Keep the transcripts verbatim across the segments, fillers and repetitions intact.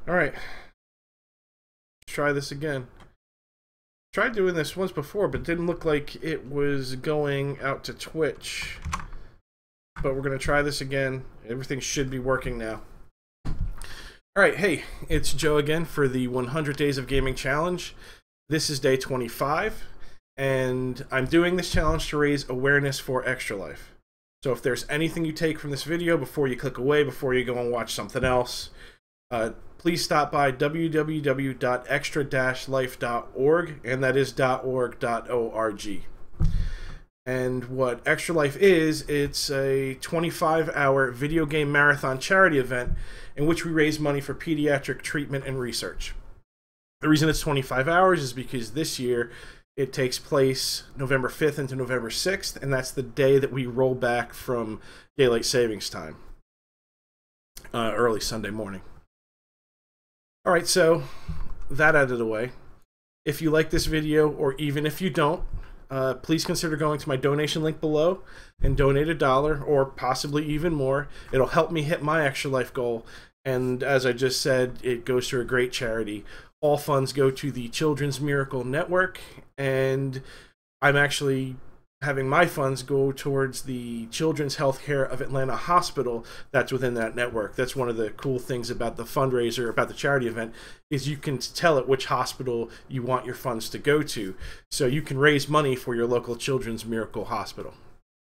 Alright. Let's try this again. Tried doing this once before, but didn't look like it was going out to Twitch. But we're going to try this again. Everything should be working now. Alright, hey, it's Joe again for the one hundred Days of Gaming Challenge. This is day twenty-five, and I'm doing this challenge to raise awareness for Extra Life. So if there's anything you take from this video before you click away, before you go and watch something else, uh, please stop by w w w dot extra dash life dot org, and that is .org.org. And what Extra Life is, it's a twenty-five hour video game marathon charity event in which we raise money for pediatric treatment and research. The reason it's twenty-five hours is because this year it takes place November fifth into November sixth, and that's the day that we roll back from daylight savings time, uh, early Sunday morning. Alright, so that out of the way. If you like this video, or even if you don't, uh, please consider going to my donation link below and donate a dollar, or possibly even more. It'll help me hit my Extra Life goal, and as I just said, it goes to a great charity. All funds go to the Children's Miracle Network, and I'm actually having my funds go towards the Children's Healthcare of Atlanta Hospital that's within that network. That's one of the cool things about the fundraiser, about the charity event, is you can tell it which hospital you want your funds to go to. So you can raise money for your local Children's Miracle Hospital.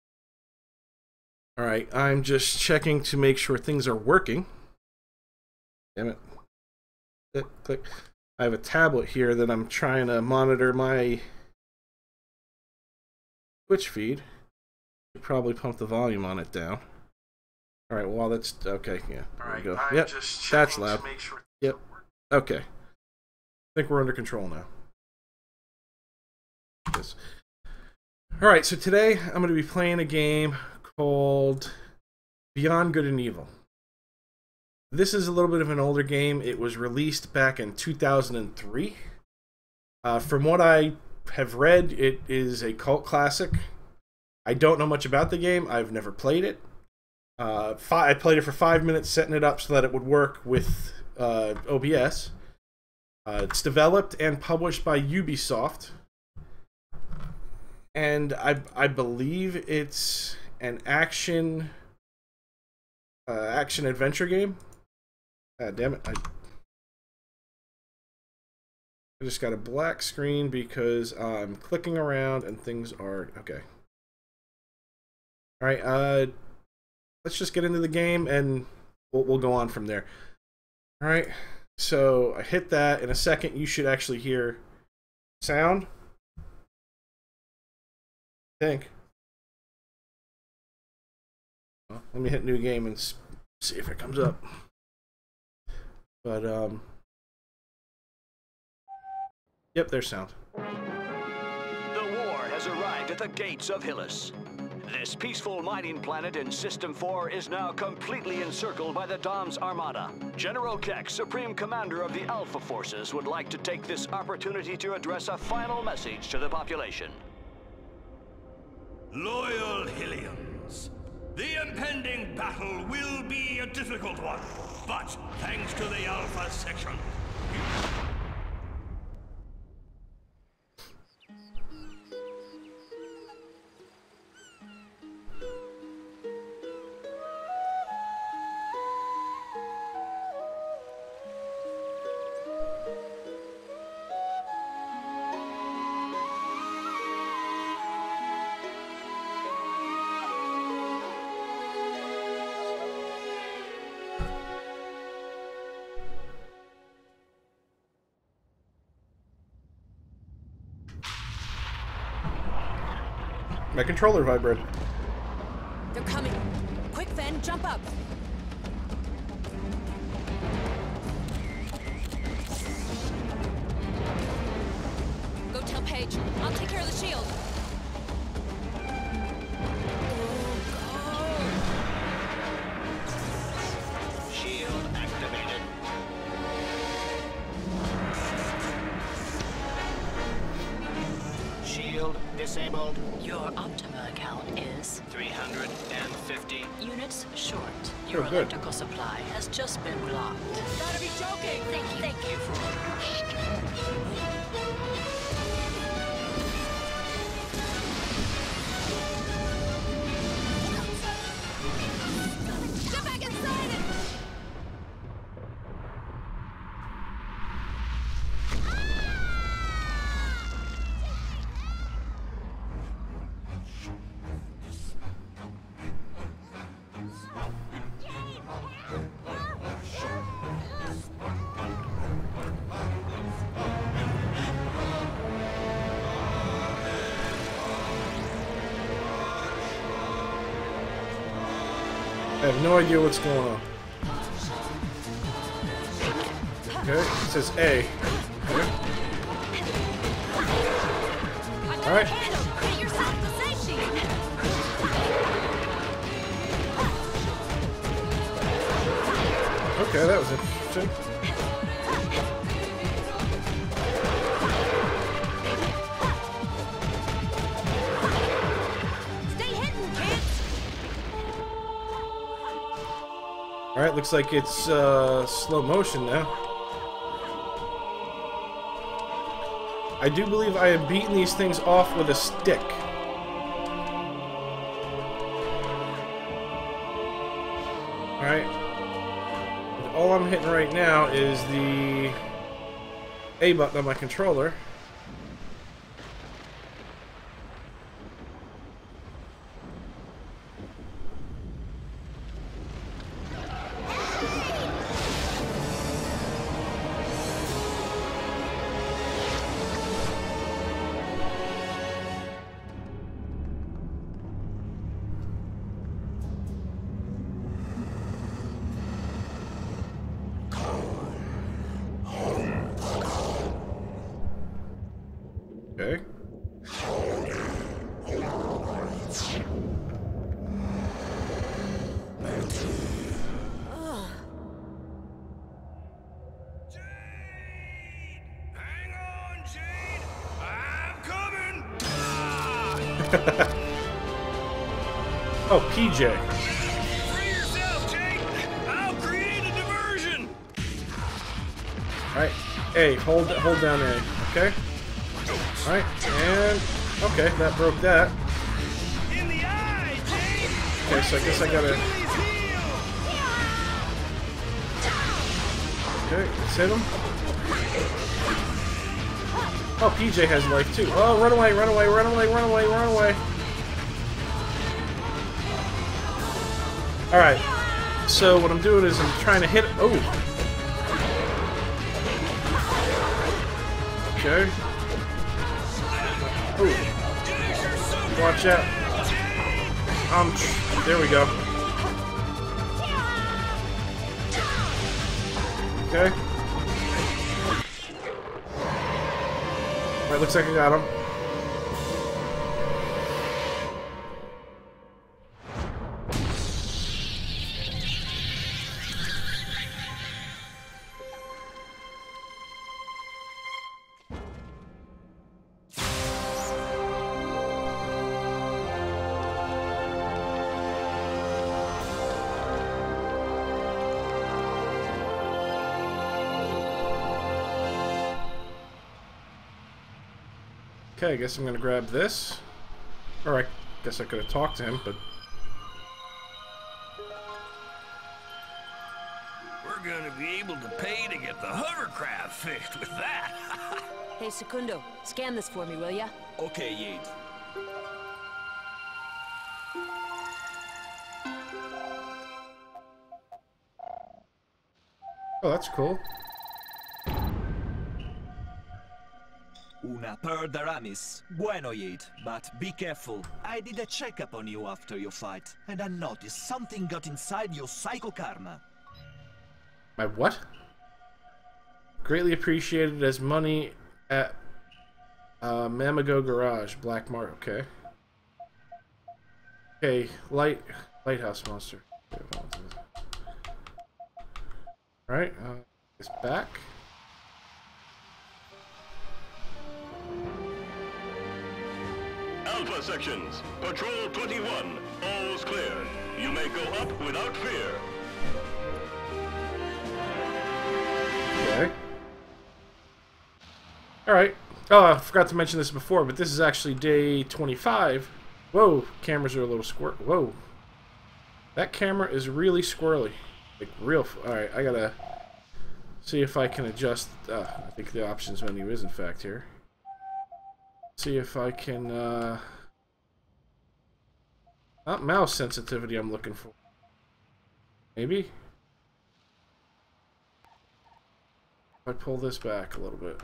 All right, I'm just checking to make sure things are working. Damn it. Click, click. I have a tablet here that I'm trying to monitor my Twitch feed. Should probably pump the volume on it down. All right, well that's okay. Yeah, there we go. Yep, that's loud. Yep. Okay. I think we're under control now. Yes. All right, so today I'm going to be playing a game called Beyond Good and Evil. This is a little bit of an older game. It was released back in two thousand three. Uh, from what I have read, it is a cult classic. I don't know much about the game. I've never played it. Uh, I played it for five minutes, setting it up so that it would work with uh, O B S. Uh, it's developed and published by Ubisoft. And I, I believe it's an action, uh, action-adventure game. God damn it. I, I just got a black screen because I'm clicking around and things are... Okay. Alright, uh... let's just get into the game and we'll, we'll go on from there. Alright, so I hit that. In a second, you should actually hear sound. I think. Well, let me hit new game and see if it comes up. But, um... yep, there's sound. The war has arrived at the gates of Hillis. This peaceful mining planet in System four is now completely encircled by the Dom's Armada. General Keck, Supreme Commander of the Alpha Forces, would like to take this opportunity to address a final message to the population. Loyal Hillians, the impending battle will be a difficult one, but thanks to the Alpha Section, my controller vibrated. They're coming. Quick, Ven, jump up. Go tell Paige. I'll take care of the shield. Shield activated. Shield disabled. Your Optima account is three hundred fifty. units short. Your Oh, good. electrical supply has just been blocked. Gotta be joking! Thank you. Thank you for Get back inside it! I have no idea what's going on. Okay, it says A. Okay. Alright. Get yourself to safety! Okay, that was interesting. Stay hidden, kids! Alright, looks like it's uh, slow motion now. I do believe I have beaten these things off with a stick. Alright. All I'm hitting right now is the A button on my controller. Okay. Hang on, Jade! I'm coming! Oh, P J. Free yourself, Jade! I'll create a diversion! Alright. A, hold hold down A. Okay? Alright, and okay, that broke that. In the eye, Jade! Okay, so I guess I gotta. Achilles heel! Okay, let's hit him. Oh, P J has life too. Oh, run away, run away, run away, run away, run away. Alright. So what I'm doing is I'm trying to hit. Oh. Okay. Oh. Watch out. Um, there we go. Okay. Alright, looks like I got him. Okay, I guess I'm gonna grab this. Or I guess I could have talked to him, but... We're gonna be able to pay to get the hovercraft fixed with that! Hey, Secundo, scan this for me, will ya? Okay, Jade. Oh, that's cool. Una per Daramis. Bueno, Jade, but be careful. I did a checkup on you after your fight, and I noticed something got inside your psycho karma. My what? Greatly appreciated as money at uh, Mamago Garage. Black Mark. Okay. Okay, light lighthouse monster. Right. Uh, it's back. Help us, sections. Patrol twenty-one, all's clear. You may go up without fear. Okay. Alright. Oh, I forgot to mention this before, but this is actually day twenty-five. Whoa, cameras are a little squir- Whoa. That camera is really squirrely. Like, real... Alright, I gotta see if I can adjust... Uh, I think the options menu is, in fact, here. See if I can, uh... Not mouse sensitivity I'm looking for. Maybe? If I pull this back a little bit.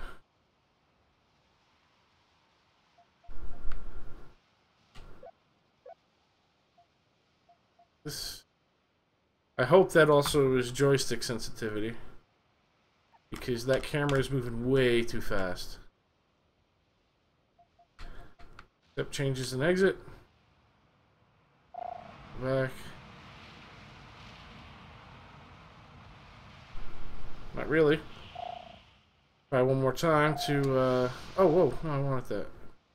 This... I hope that also is joystick sensitivity. Because that camera is moving way too fast. Step changes and exit. Back. Not really. Try one more time to, uh... Oh, whoa. No, I wanted that.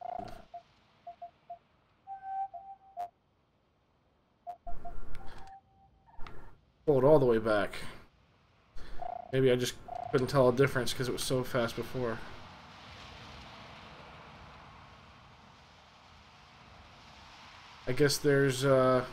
Pull it all the way back. Maybe I just couldn't tell a difference because it was so fast before. I guess there's uh,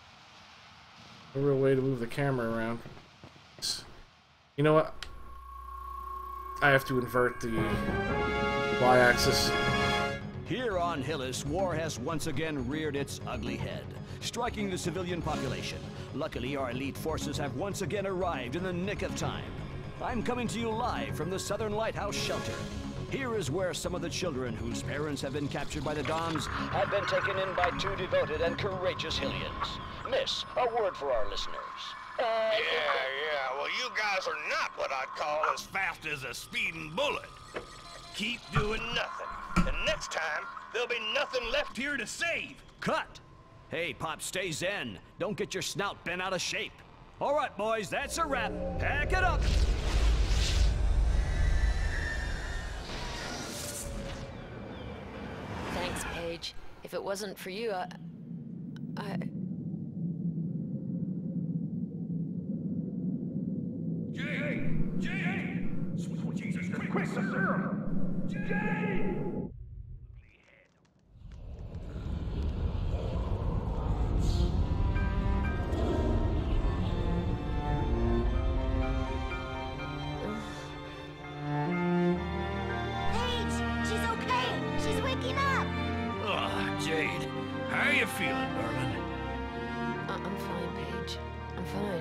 a real way to move the camera around. You know what? I have to invert the y-axis. Here on Hillis, war has once again reared its ugly head, striking the civilian population. Luckily, our elite forces have once again arrived in the nick of time. I'm coming to you live from the Southern Lighthouse Shelter. Here is where some of the children whose parents have been captured by the Doms have been taken in by two devoted and courageous Hillians. Miss, a word for our listeners. Uh, Yeah, yeah, well, you guys are not what I'd call as fast as a speeding bullet. Keep doing nothing, and next time, there'll be nothing left here to save. Cut! Hey, Pop, stay zen. Don't get your snout bent out of shape. All right, boys, that's a wrap. Pack it up. Thanks, Paige. If it wasn't for you, I... I... Jay! Jay! Sweet Jesus, quick, sir! Jay! Paige, she's okay. She's waking up. Oh, Jade, how are you feeling, darling? I- I'm fine, Paige. I'm fine.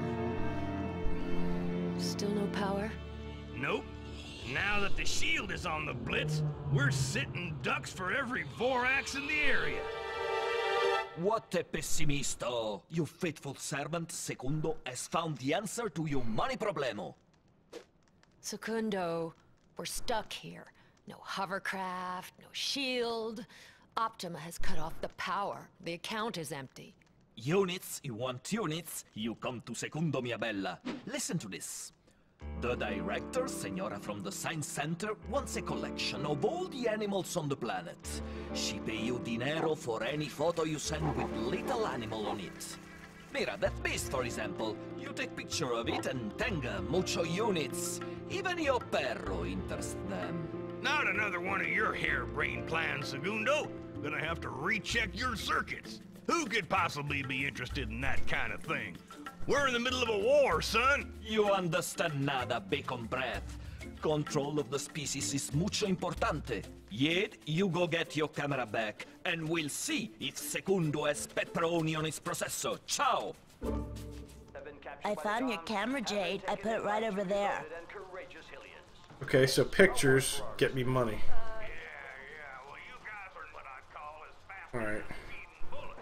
Still no power? Nope. Now that the shield is on the blitz, we're sitting ducks for every Vorax in the area. What a pessimisto! Your faithful servant, Secundo, has found the answer to your money problemo. Secundo, we're stuck here. No hovercraft, no shield. Optima has cut off the power. The account is empty. Units, you want units? You come to Secundo, mia bella. Listen to this. The director, Senora from the Science Center, wants a collection of all the animals on the planet. She pay you dinero for any photo you send with little animal on it. Mira, that beast, for example. You take picture of it and tenga, mucho units. Even your perro interests them. Not another one of your harebrained plans, Segundo. Gonna have to recheck your circuits. Who could possibly be interested in that kind of thing? We're in the middle of a war, son. You understand nada, bacon breath. Control of the species is mucho importante. Yet, you go get your camera back, and we'll see if Secundo has pepperoni on his processor. Ciao! I found your camera, Jade. I put it right over there. Okay, so pictures get me money. Yeah, yeah, well, you guys are what I'd call as fast Alright. as a speeding bullet.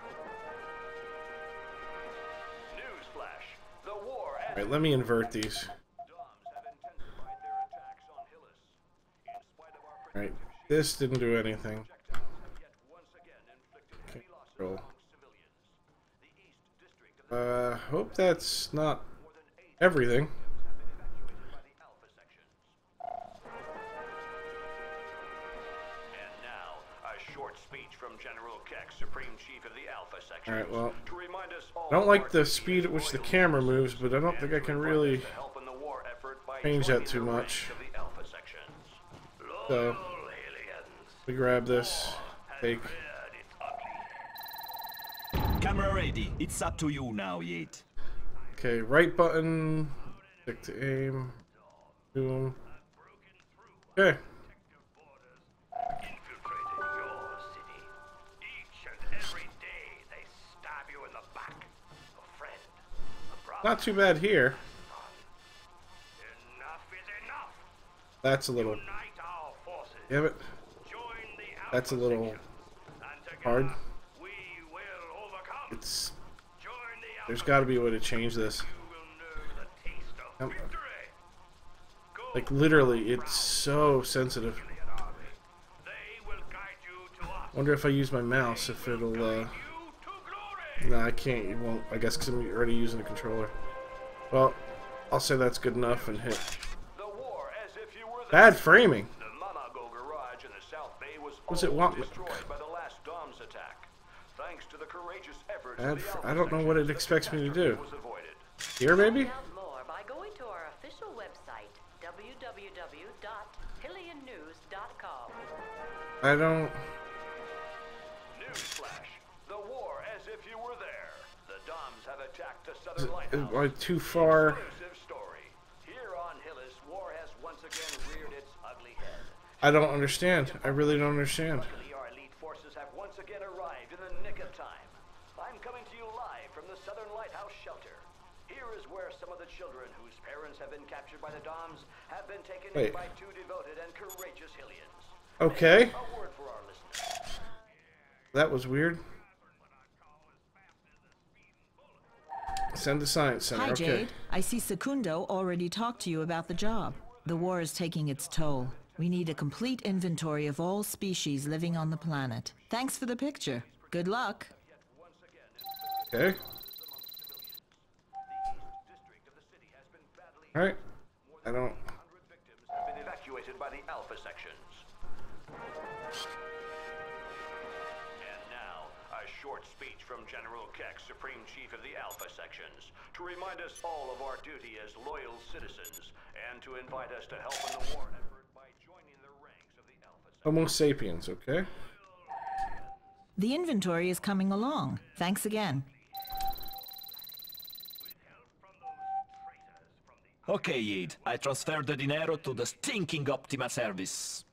Newsflash. The war has Alright, let me invert these. Doms have intensified their attacks on Hillis. In spite of our Alright, this didn't do anything. projectiles have yet once again inflicted Okay, heavy losses roll. among civilians. The East District of the Uh, hope that's not more than eight everything. have been evacuated by the Alpha sections. And now, a short speech from General Keck, Supreme Chief of the Alpha Section. Alright, well, To remind us all I don't of like our the duty speed as at which the loyal camera citizens, moves, but I don't think I and can to really invite us to help in the war effort by change that joining too the much. ranks of the Alpha Sections. So, Loyal aliens. we grab this, take. Reared its ugly Camera ready. It's up to you now, Yeet. Okay, right button, stick to aim, boom. Okay. infiltrated your city. Each and every day they stab you in the back. A friend, a brother. Not too bad here. Enough is enough. That's a little, Unite our forces. damn it, Join the that's a Alpha little Sections, and together hard. we will overcome. It's, Join the Alpha there's got to be a way to change this. You will know the taste of Um, victory. Go Like, literally, it's so sensitive. Alien army. They will guide you to us. Wonder if I use my mouse, if it'll, uh... You to glory. No, I can't. It won't. I guess because I'm already using the controller. Well, I'll say that's good enough and hit. The war as if you were the Bad framing. The Mamago garage in the South Bay was What's it almost want? destroyed by the last Dom's attack. Thanks to the courageous efforts Bad of the fr- Alpha I don't know what it Sections, the expects me to do. catastrophe was avoided. Here, maybe? Find out more by going to our official website, w w w dot hillian news dot com. I don't. Newsflash. The war as if you were there. The Doms have attacked the Is Southern it, Lighthouse. am I too far? Exclusive story. Here on Hillis, war has once again reared its ugly head. I don't understand. I really don't understand. Luckily, our elite forces have once again arrived in the nick of time. I'm coming to you live from the Southern Lighthouse shelter. Here is where some of the children whose parents have been captured by the Doms have been taken Wait. in by two devoted and courageous Hillians. Okay. A word for our listeners. That was weird. Send to Science Center. Hi, Okay. Jade. I see Secundo already talked to you about the job. The war is taking its toll. We need a complete inventory of all species living on the planet. Thanks for the picture. Good luck. Okay. Alright. I don't. one hundred victims have been evacuated by the Alpha Sections. And now, a short speech from General Keck, Supreme Chief of the Alpha Sections, to remind us all of our duty as loyal citizens, and to invite us to help in the war effort by joining the ranks of the Alpha Sections. Homo sapiens, okay? The inventory is coming along. Thanks again. Okay, Yeet. I transferred the dinero to the stinking Optima service.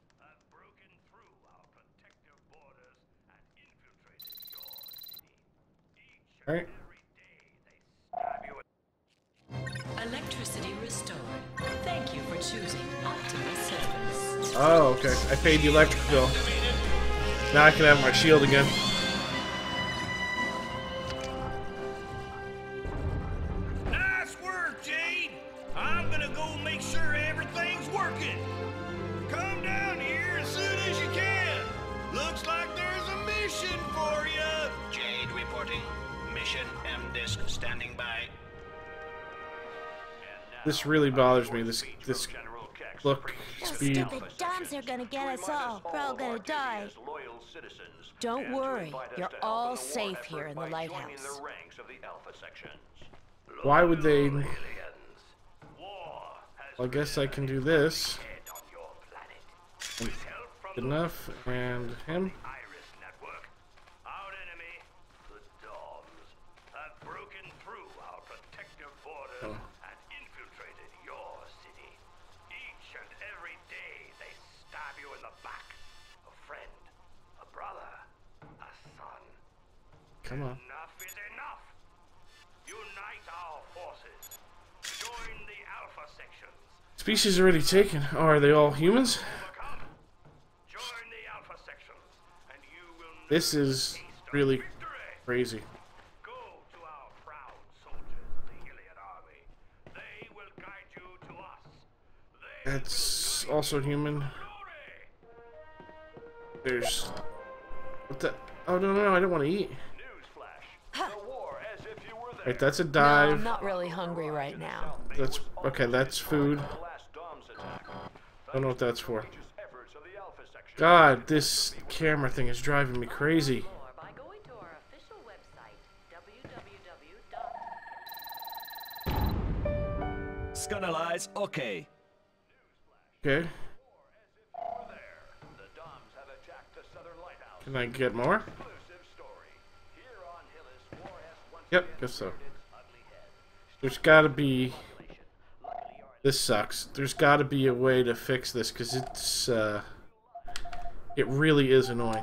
Alright. Electricity restored. Thank you for choosing Optima Service. Oh, okay. I paid the electric bill. Now I can have my shield again. Nice work, Jade. I'm gonna go make sure everything's working. Come down here as soon as you can. Looks like there's a mission for you. Jade reporting. Mission M-Disc standing by. This really bothers me. This this General Keck, look Those speed. stupid Doms are gonna get us all. We're all gonna die. loyal citizens, Don't and to worry. invite us You're to help all in the war safe effort here in the by joining lighthouse. the ranks of the Alpha Sections. Why would they? Aliens. War has I guess I can do this. head on your planet. With help from Good the enough. And him. Iris Network, our enemy, the Doms, have broken through our protective borders Oh. and infiltrated your city. Each and every day they stab you in the back. A friend, a brother, a son. Come on. Enough is enough. Unite our forces. Join the Alpha Sections. Species already taken. Oh, are they all humans? Overcome. Join the Alpha Sections, and you will know This is the taste of really victory. crazy. Go to our proud soldiers of the Iliad army. They will guide you to us. They That's also human. glory. There's. What the? Oh, no, no, no. I don't want to eat. Newsflash. The war as if you were there. Right, that's a No, dive. I'm not really hungry right now. That's. Okay, that's food. The last Dom's attack. Don't know what that's for. Courageous efforts of the Alpha Sections, God, this camera thing is driving me crazy. More by going to our official website, w w w dot Scannalize, okay. Okay. Can I get more? Yep, guess so. There's gotta be... This sucks. There's gotta be a way to fix this, because it's, uh... it really is annoying.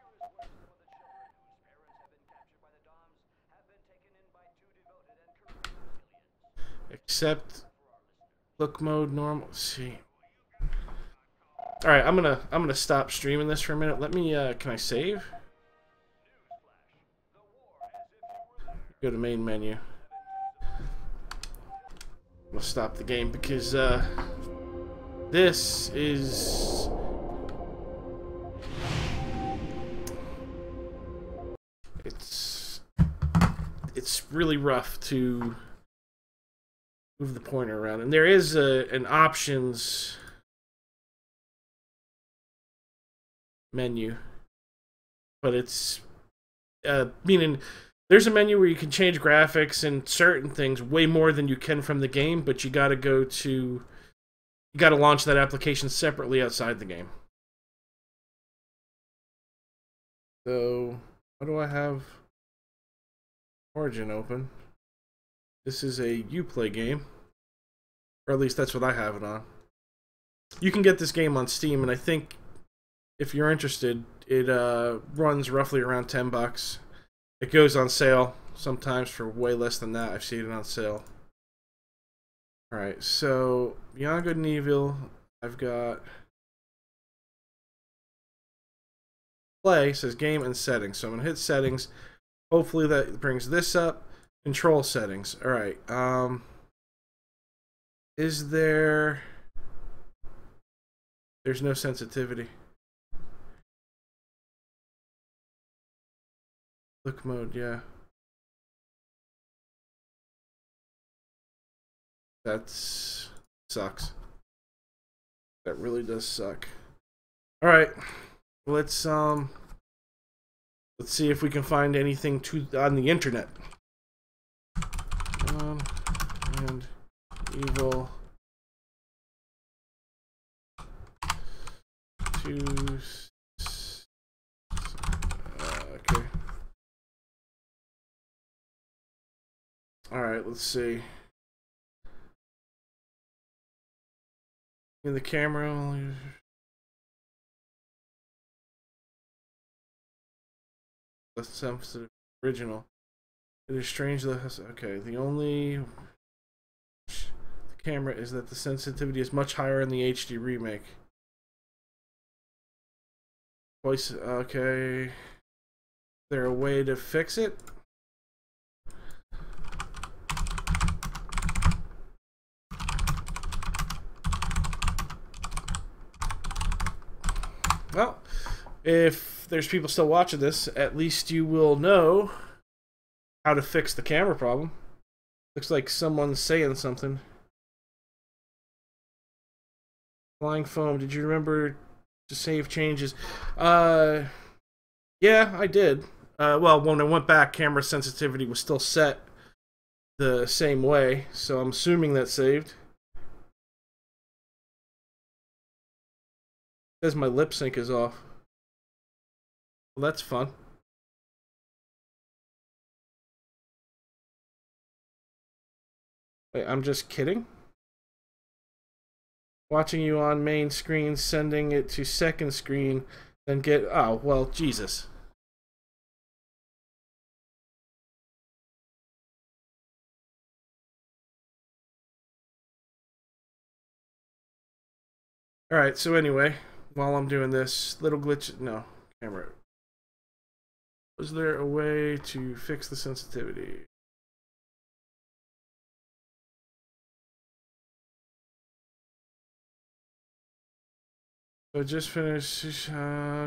Except... Look mode, normal... Let's see. Alright, I'm gonna, I'm gonna stop streaming this for a minute. Let me, uh, can I save? Go to main menu. We'll stop the game because uh, this is it's it's really rough to move the pointer around, and there is a, an options menu, but it's uh, meaning. There's a menu where you can change graphics and certain things way more than you can from the game, but you gotta go to... You gotta launch that application separately outside the game. So, how do I have Origin open? This is a Uplay game. Or at least that's what I have it on. You can get this game on Steam, and I think if you're interested, it uh, runs roughly around ten bucks. It goes on sale sometimes for way less than that. I've seen it on sale. Alright, so Beyond Good and Evil, I've got play, says game and settings. So I'm going to hit settings. Hopefully that brings this up. Control settings. Alright, um, is there, there's no sensitivity. Look mode, yeah. That's sucks. That really does suck. All right, let's um, let's see if we can find anything to on the internet. Um, and evil to uh, okay. All right, let's see. In the camera, less sensitive original. It is strange that okay. The only the camera is that the sensitivity is much higher in the H D remake. Voice okay. Is there a way to fix it? Well, if there's people still watching this, at least you will know how to fix the camera problem. Looks like someone's saying something. Flying foam, did you remember to save changes? Uh, yeah, I did. Uh, well, when I went back, camera sensitivity was still set the same way, so I'm assuming that saved. It says my lip sync is off. Well, that's fun. Wait, I'm just kidding? Watching you on main screen, sending it to second screen, then get... Oh, well, Jesus. Alright, so anyway, while I'm doing this, little glitch... No, camera. Was there a way to fix the sensitivity? So just finished... Uh,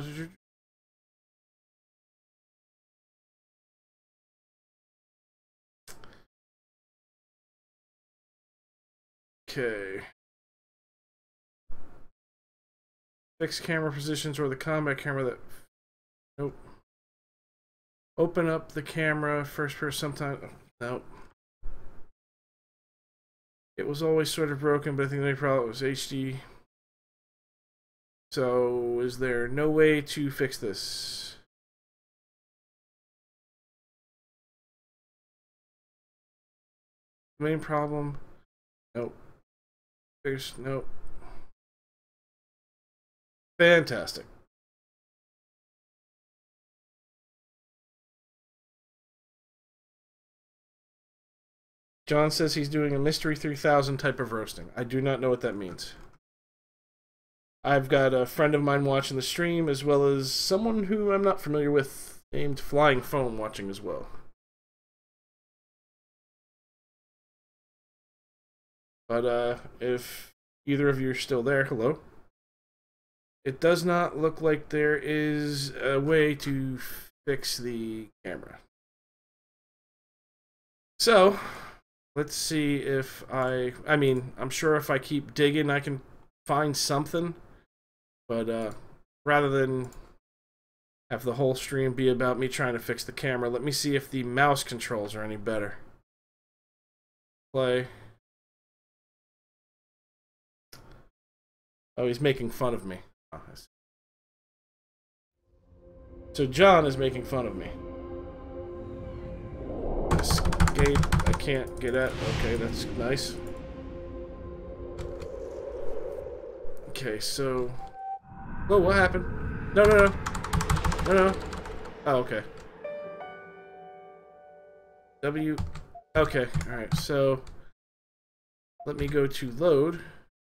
okay. fixed camera positions or the combat camera that... Nope. Open up the camera, first person sometime... Nope. It was always sort of broken, but I think the only problem was H D. So, is there no way to fix this? Main problem? Nope. There's nope. Fantastic. John says he's doing a Mystery three thousand type of roasting. I do not know what that means. I've got a friend of mine watching the stream, as well as someone who I'm not familiar with, named Flying Foam, watching as well. But uh, if either of you are still there, hello. It does not look like there is a way to fix the camera. So, let's see if I... I mean, I'm sure if I keep digging, I can find something. But uh, rather than have the whole stream be about me trying to fix the camera, let me see if the mouse controls are any better. Play. Oh, he's making fun of me. Oh, I see. So John is making fun of me. Escape. I can't get at. Okay, that's nice. Okay, so... Oh, what happened? No, no, no. No, no. Oh, okay. W. Okay, alright, so... Let me go to load.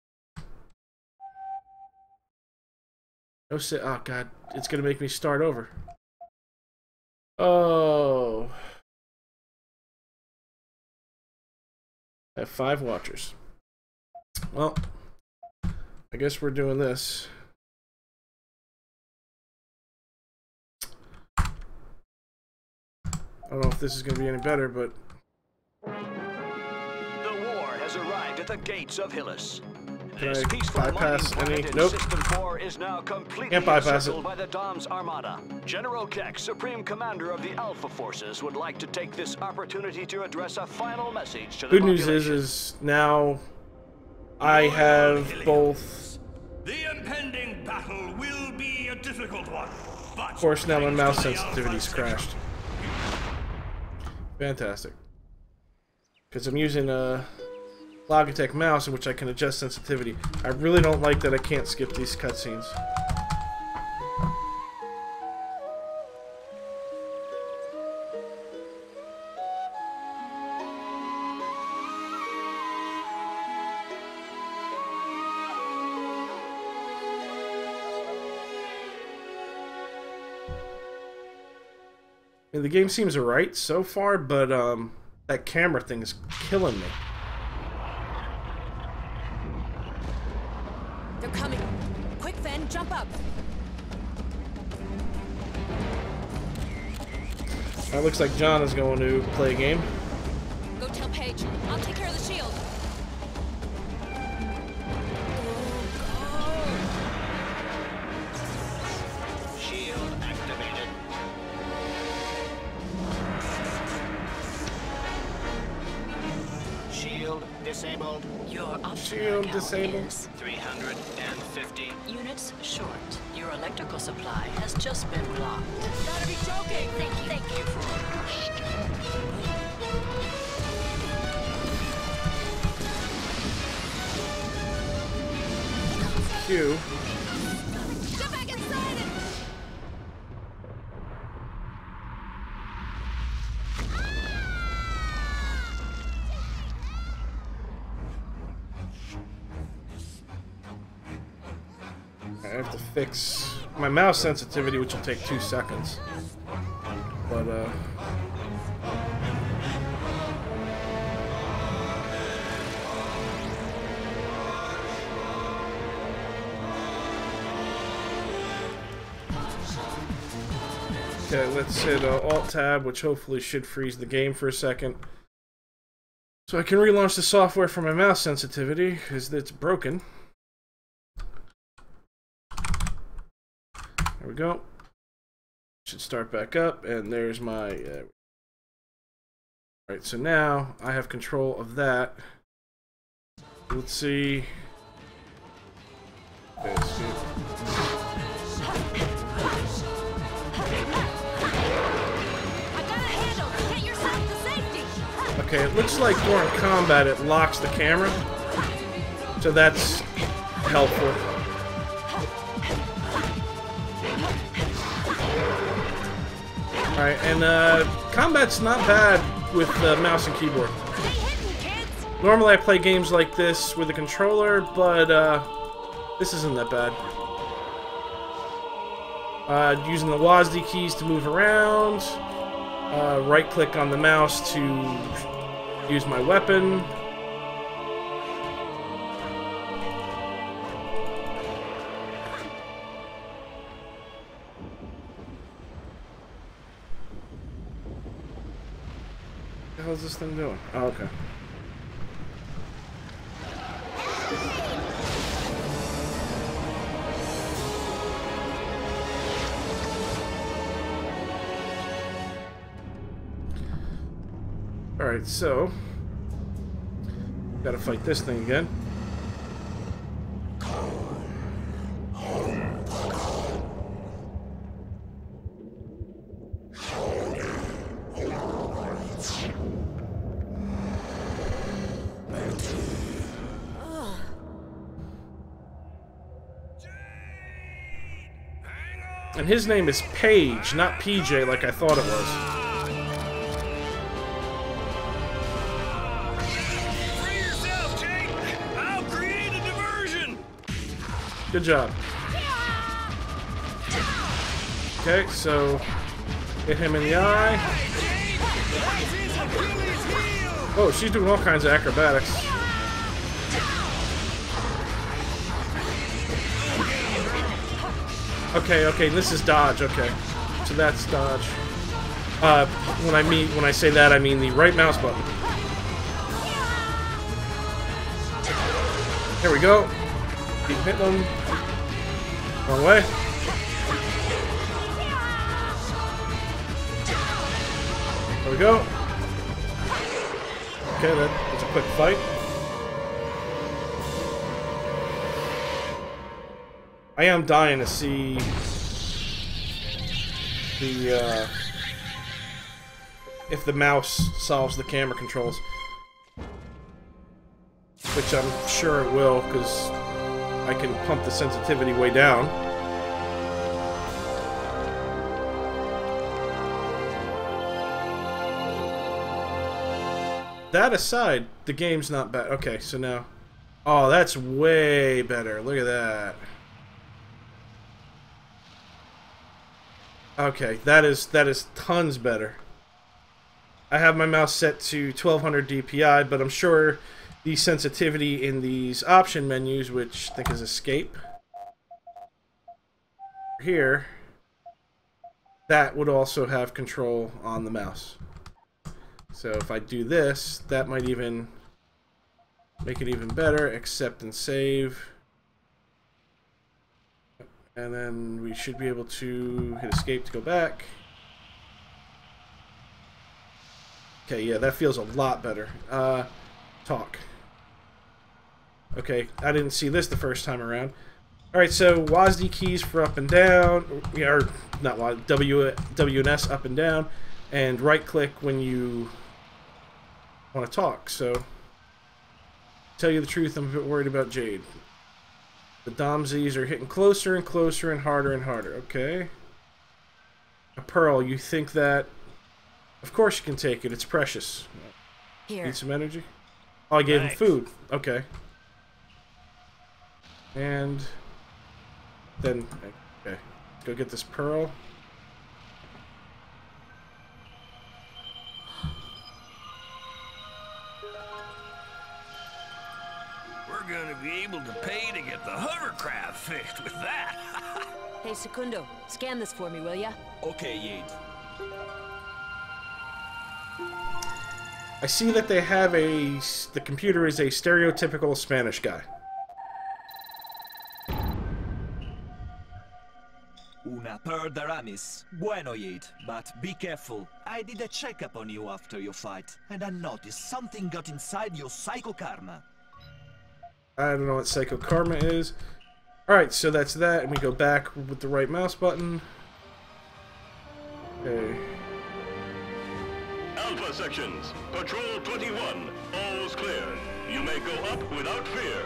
No sit. Oh, God. It's going to make me start over. Oh. I have five watchers. Well, I guess we're doing this. I don't know if this is going to be any better, but... The war has arrived at the gates of Hillis. Can This I peaceful bypass mining any? planet in Nope. System four is now completely Can't bypass encircled it. by the Dom's Armada. General Keck, Supreme Commander of the Alpha Forces, would like to take this opportunity to address a final message to the Good news is, population. is now I have both. The impending battle will be a difficult one, but Of course, now my thanks mouse to the sensitivity's Alpha crashed. Fantastic. Because I'm using a Logitech mouse in which I can adjust sensitivity. I really don't like that I can't skip these cutscenes. And the game seems alright so far, but um, that camera thing is killing me. They're coming. Quick, Fen, jump up. That looks like John is going to play a game. Go tell Paige. I'll take care of the shield. Shield activated. Shield disabled. Your optimal Shield count disabled. is three hundred fifty. units short. Your electrical supply has just been blocked. Gotta be joking. Thank you. Thank you for Q. Get back inside it. I have to fix my mouse sensitivity, which will take two seconds. But, uh... okay, let's hit uh, Alt-Tab, which hopefully should freeze the game for a second. So I can relaunch the software for my mouse sensitivity, because it's broken. There we go. Should start back up, and there's my... Uh... Alright, so now I have control of that. Let's see... Let's see. Okay, it looks like during combat it locks the camera, so that's helpful. Alright, and uh, combat's not bad with the uh, mouse and keyboard. Normally I play games like this with a controller, but uh, this isn't that bad. Uh, using the W A S D keys to move around, uh, right click on the mouse to use my weapon. What the hell is this thing doing? Oh, okay. Alright, so gotta fight this thing again. And his name is Paige, not P J like I thought it was. Good job. Okay, so hit him in the eye. Oh, she's doing all kinds of acrobatics. Okay, okay, this is dodge. Okay, so that's dodge. Uh, when I mean when I say that, I mean the right mouse button. Here we go. Keep hitting them. Wrong way. There we go. Okay, that was a quick fight. I am dying to see the uh, if the mouse solves the camera controls, which I'm sure it will, because I can pump the sensitivity way down. That aside, the game's not bad. Okay, so now... Oh, that's way better. Look at that. Okay, that is that is tons better. I have my mouse set to twelve hundred D P I, but I'm sure the sensitivity in these option menus, which I think is escape, here, that would also have control on the mouse. So if I do this, that might even make it even better. Accept and save. And then we should be able to hit escape to go back. Okay, yeah, that feels a lot better. Uh, talk. Okay, I didn't see this the first time around. Alright, so W A S D keys for up and down, or not W A S D, W, W and S up and down, and right click when you want to talk. So, to tell you the truth, I'm a bit worried about Jade. The Domsies are hitting closer and closer and harder and harder. Okay. A pearl, you think that... Of course you can take it, it's precious. Here. Need some energy? Oh, I gave Thanks. him food. Okay. And... Then... Okay. Let's go get this pearl. We're gonna be able to pay to get the hovercraft fixed with that. Hey, Secundo, scan this for me, will ya? Okay, Yade. I see that they have a... The computer is a stereotypical Spanish guy. Una per Aramis. Bueno, Yid, but be careful. I did a checkup on you after your fight, and I noticed something got inside your psycho karma. I don't know what psycho karma is. Alright, so that's that, and we go back with the right mouse button. Okay. Alpha sections, Patrol twenty-one, all's clear. You may go up without fear.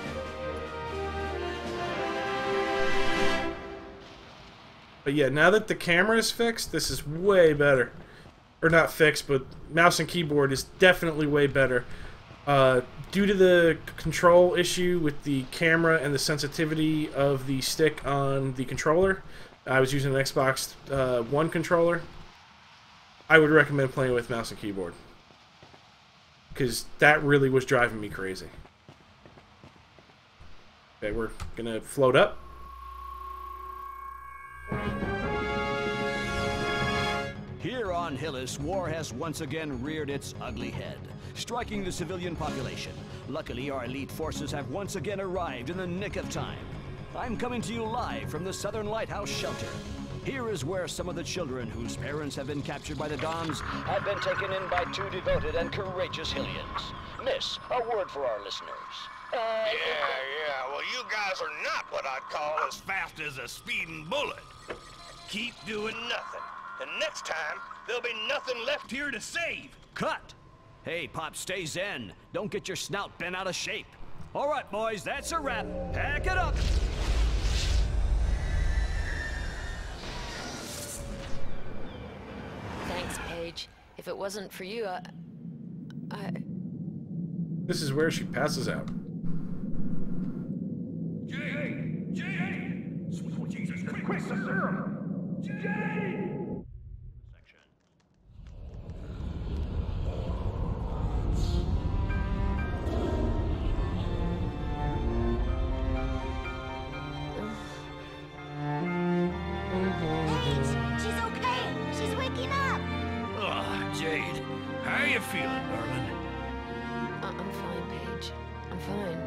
But yeah, now that the camera is fixed, this is way better. Or not fixed, but mouse and keyboard is definitely way better. Uh, due to the control issue with the camera and the sensitivity of the stick on the controller, I was using an Xbox uh, One controller. I would recommend playing with mouse and keyboard, because that really was driving me crazy. Okay, we're gonna float up. Here on Hillis, war has once again reared its ugly head, striking the civilian population. Luckily, our elite forces have once again arrived in the nick of time. I'm coming to you live from the Southern Lighthouse Shelter. Here is where some of the children whose parents have been captured by the Doms have been taken in by two devoted and courageous Hillians. Miss, a word for our listeners. Uh, yeah, yeah, well, you guys are not what I'd call as fast as a speeding bullet. Keep doing nothing, and next time, there'll be nothing left here to save. Cut! Hey, Pop, stay zen. Don't get your snout bent out of shape. All right, boys, that's a wrap. Pack it up. Thanks, Paige. If it wasn't for you, I... I... This is where she passes out. Jay! Jay! Sweet Jesus, quick, the serum! Jay! She's okay. She's waking up. Oh, Jade, how you feeling, darling? I- I'm fine, Paige. I'm fine.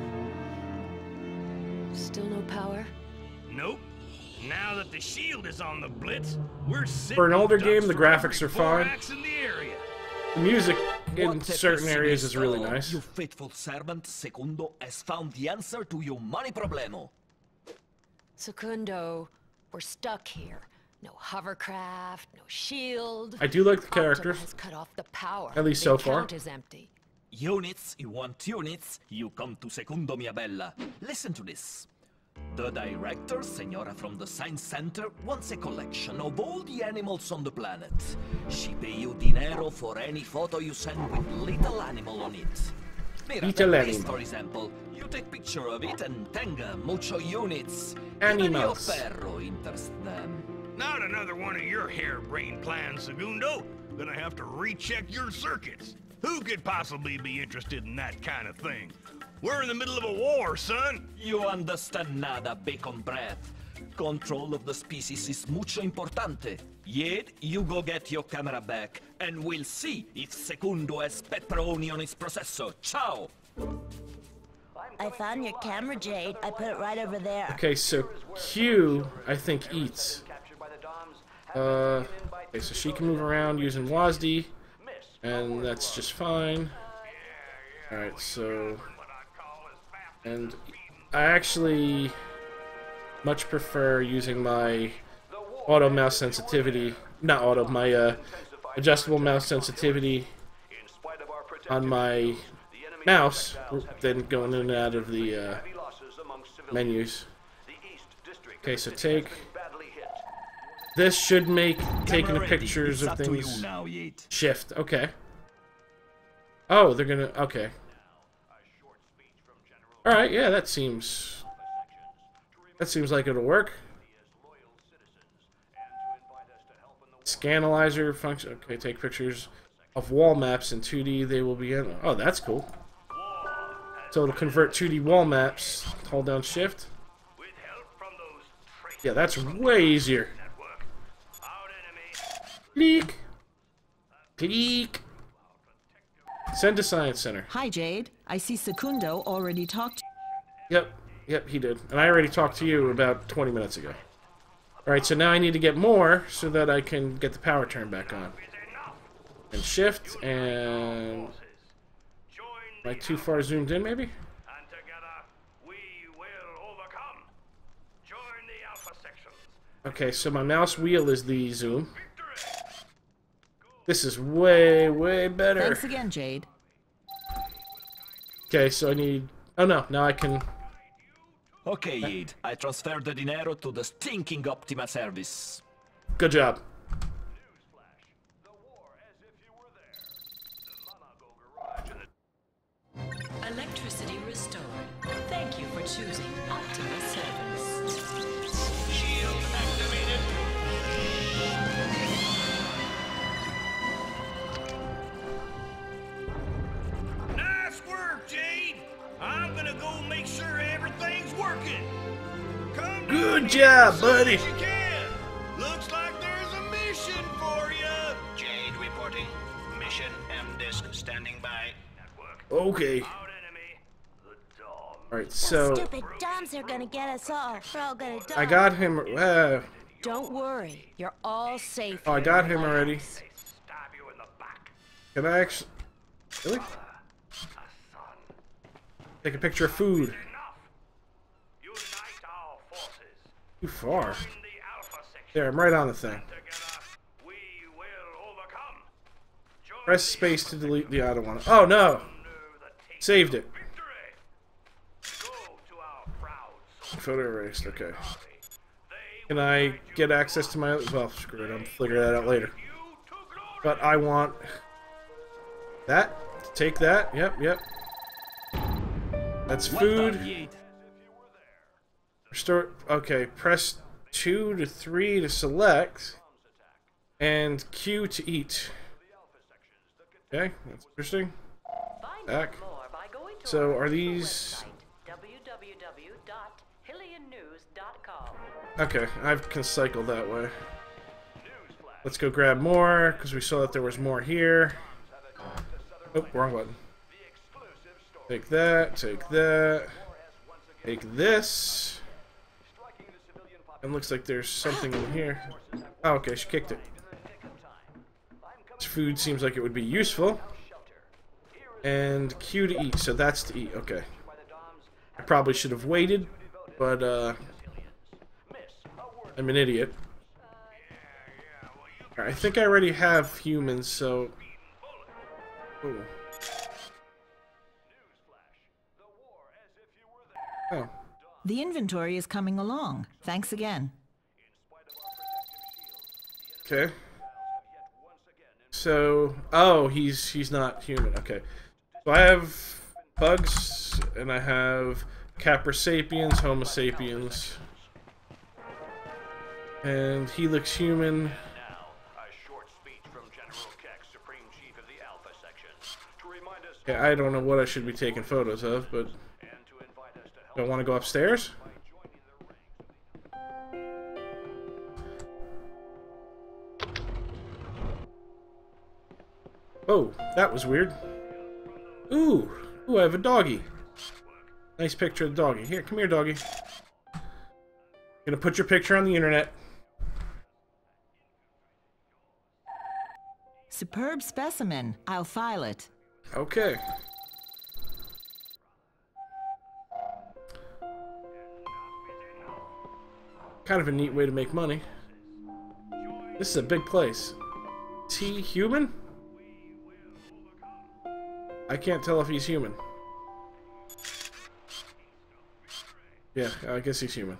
Still no power? Nope. Now that the shield is on the blitz, we're sitting For an older ducks game, the for graphics every are fine. thorax in the area. The music in What a certain areas is really pessimist, nice. Your faithful servant, Secundo, has found the answer to your money problemo. Secundo, we're stuck here. No hovercraft, no shield. I do like the Optima characters. has cut off the power. At least the so far. account is empty. Units, you want units? You come to Secundo, mia bella. Listen to this. The director, Senora from the Science Center, wants a collection of all the animals on the planet. She pay you dinero for any photo you send with little animal on it. Mira, Little the beast, animal. for example. You take picture of it and tenga mucho units. Animals. Even your perro interests them. Not another one of your harebrained plans, Segundo. Gonna have to recheck your circuits. Who could possibly be interested in that kind of thing? We're in the middle of a war, son. You understand nada, bacon breath. Control of the species is mucho importante. Yet, you go get your camera back, and we'll see if Secundo has pepperoni on his processor. Ciao! I found your camera, Jade. I put it right over there. Okay, so Q, I think, eats. Uh, okay, so she can move around using W A S D, and that's just fine. Alright, so... And I actually much prefer using my auto mouse sensitivity, not auto, my uh, adjustable mouse sensitivity on my mouse than going in and out of the uh, menus. Okay, so take... This should make taking the pictures of things shift. Okay. Oh, they're gonna... Okay. Alright, yeah, that seems... That seems like it'll work. Scanalyzer function. Okay, take pictures of wall maps in two D. They will be in... Oh, that's cool. So it'll convert two D wall maps. Hold down shift. Yeah, that's way easier. Click. Click. Send to Science Center. Hi, Jade. I see Secundo already talked. Yep. Yep, he did. And I already talked to you about twenty minutes ago. Alright, so now I need to get more so that I can get the power turned back on. And shift, and... Am I too far zoomed in, maybe? And together, we will overcome. Join the Alpha section. Okay, so my mouse wheel is the zoom. This is way, way better. Thanks again, Jade. Okay, so I need... Oh no, now I can... Okay, Jade. I transferred the dinero to the stinking Optima service. Good job. Electricity restored. Thank you for choosing Optima Service. Shield activated. Nice work, Jade. I'm gonna go make sure everything's working. Come Good job, buddy. You can. Looks like there's a mission for you. Jade reporting. Mission M-Disc standing by. Network. Okay. Out enemy. The dog. Alright, so... Stupid Doms are gonna get us all. We're all gonna die. I got him... Uh, Don't worry. You're all safe. oh, I here got in him the already. labs. Stab you in the back. Can I actually... Really? Take a picture of food. Enough. Unite our forces. Too far. In the Alpha section. There, I'm right on the thing. Together, we will overcome. Join Press space to delete the auto one. Oh no! Saved it. victory. Go to our proud Photo erased, okay. Can I get access to my... Well, screw it, I'll figure that out later. But I want... That? Take that, yep, yep. That's Well food. done, Jade. Restore... Okay, press two to three to select. And Q to eat. Okay, that's interesting. Find Back. out more by going to So, our are official these... website, w w w dot hillian news dot com. Okay, I can cycle that way. Let's go grab more, because we saw that there was more here. Oh, wrong button. Take that, take that. Take this. And looks like there's something in here. Oh, okay, she kicked it. This food seems like it would be useful. And Q to eat, so that's to eat, okay. I probably should have waited, but uh, I'm an idiot. Alright, I think I already have humans, so... Ooh. Oh. The inventory is coming along. Thanks again. Okay. So, oh, he's he's not human. Okay. So I have bugs, and I have Capra sapiens, Homo sapiens, and he looks human. Now, a short speech from General Keck, Supreme Chief of the Alpha Section, to remind us Yeah, I don't know what I should be taking photos of, but and to invite us to help do I want to go upstairs? Oh, that was weird. Ooh, ooh, I have a doggy. Nice picture of the doggy. Here, come here, doggy. Gonna put your picture on the internet. Superb specimen. I'll file it. Okay. Kind of a neat way to make money. This is a big place. Is he human? I can't tell if he's human. Yeah, I guess he's human.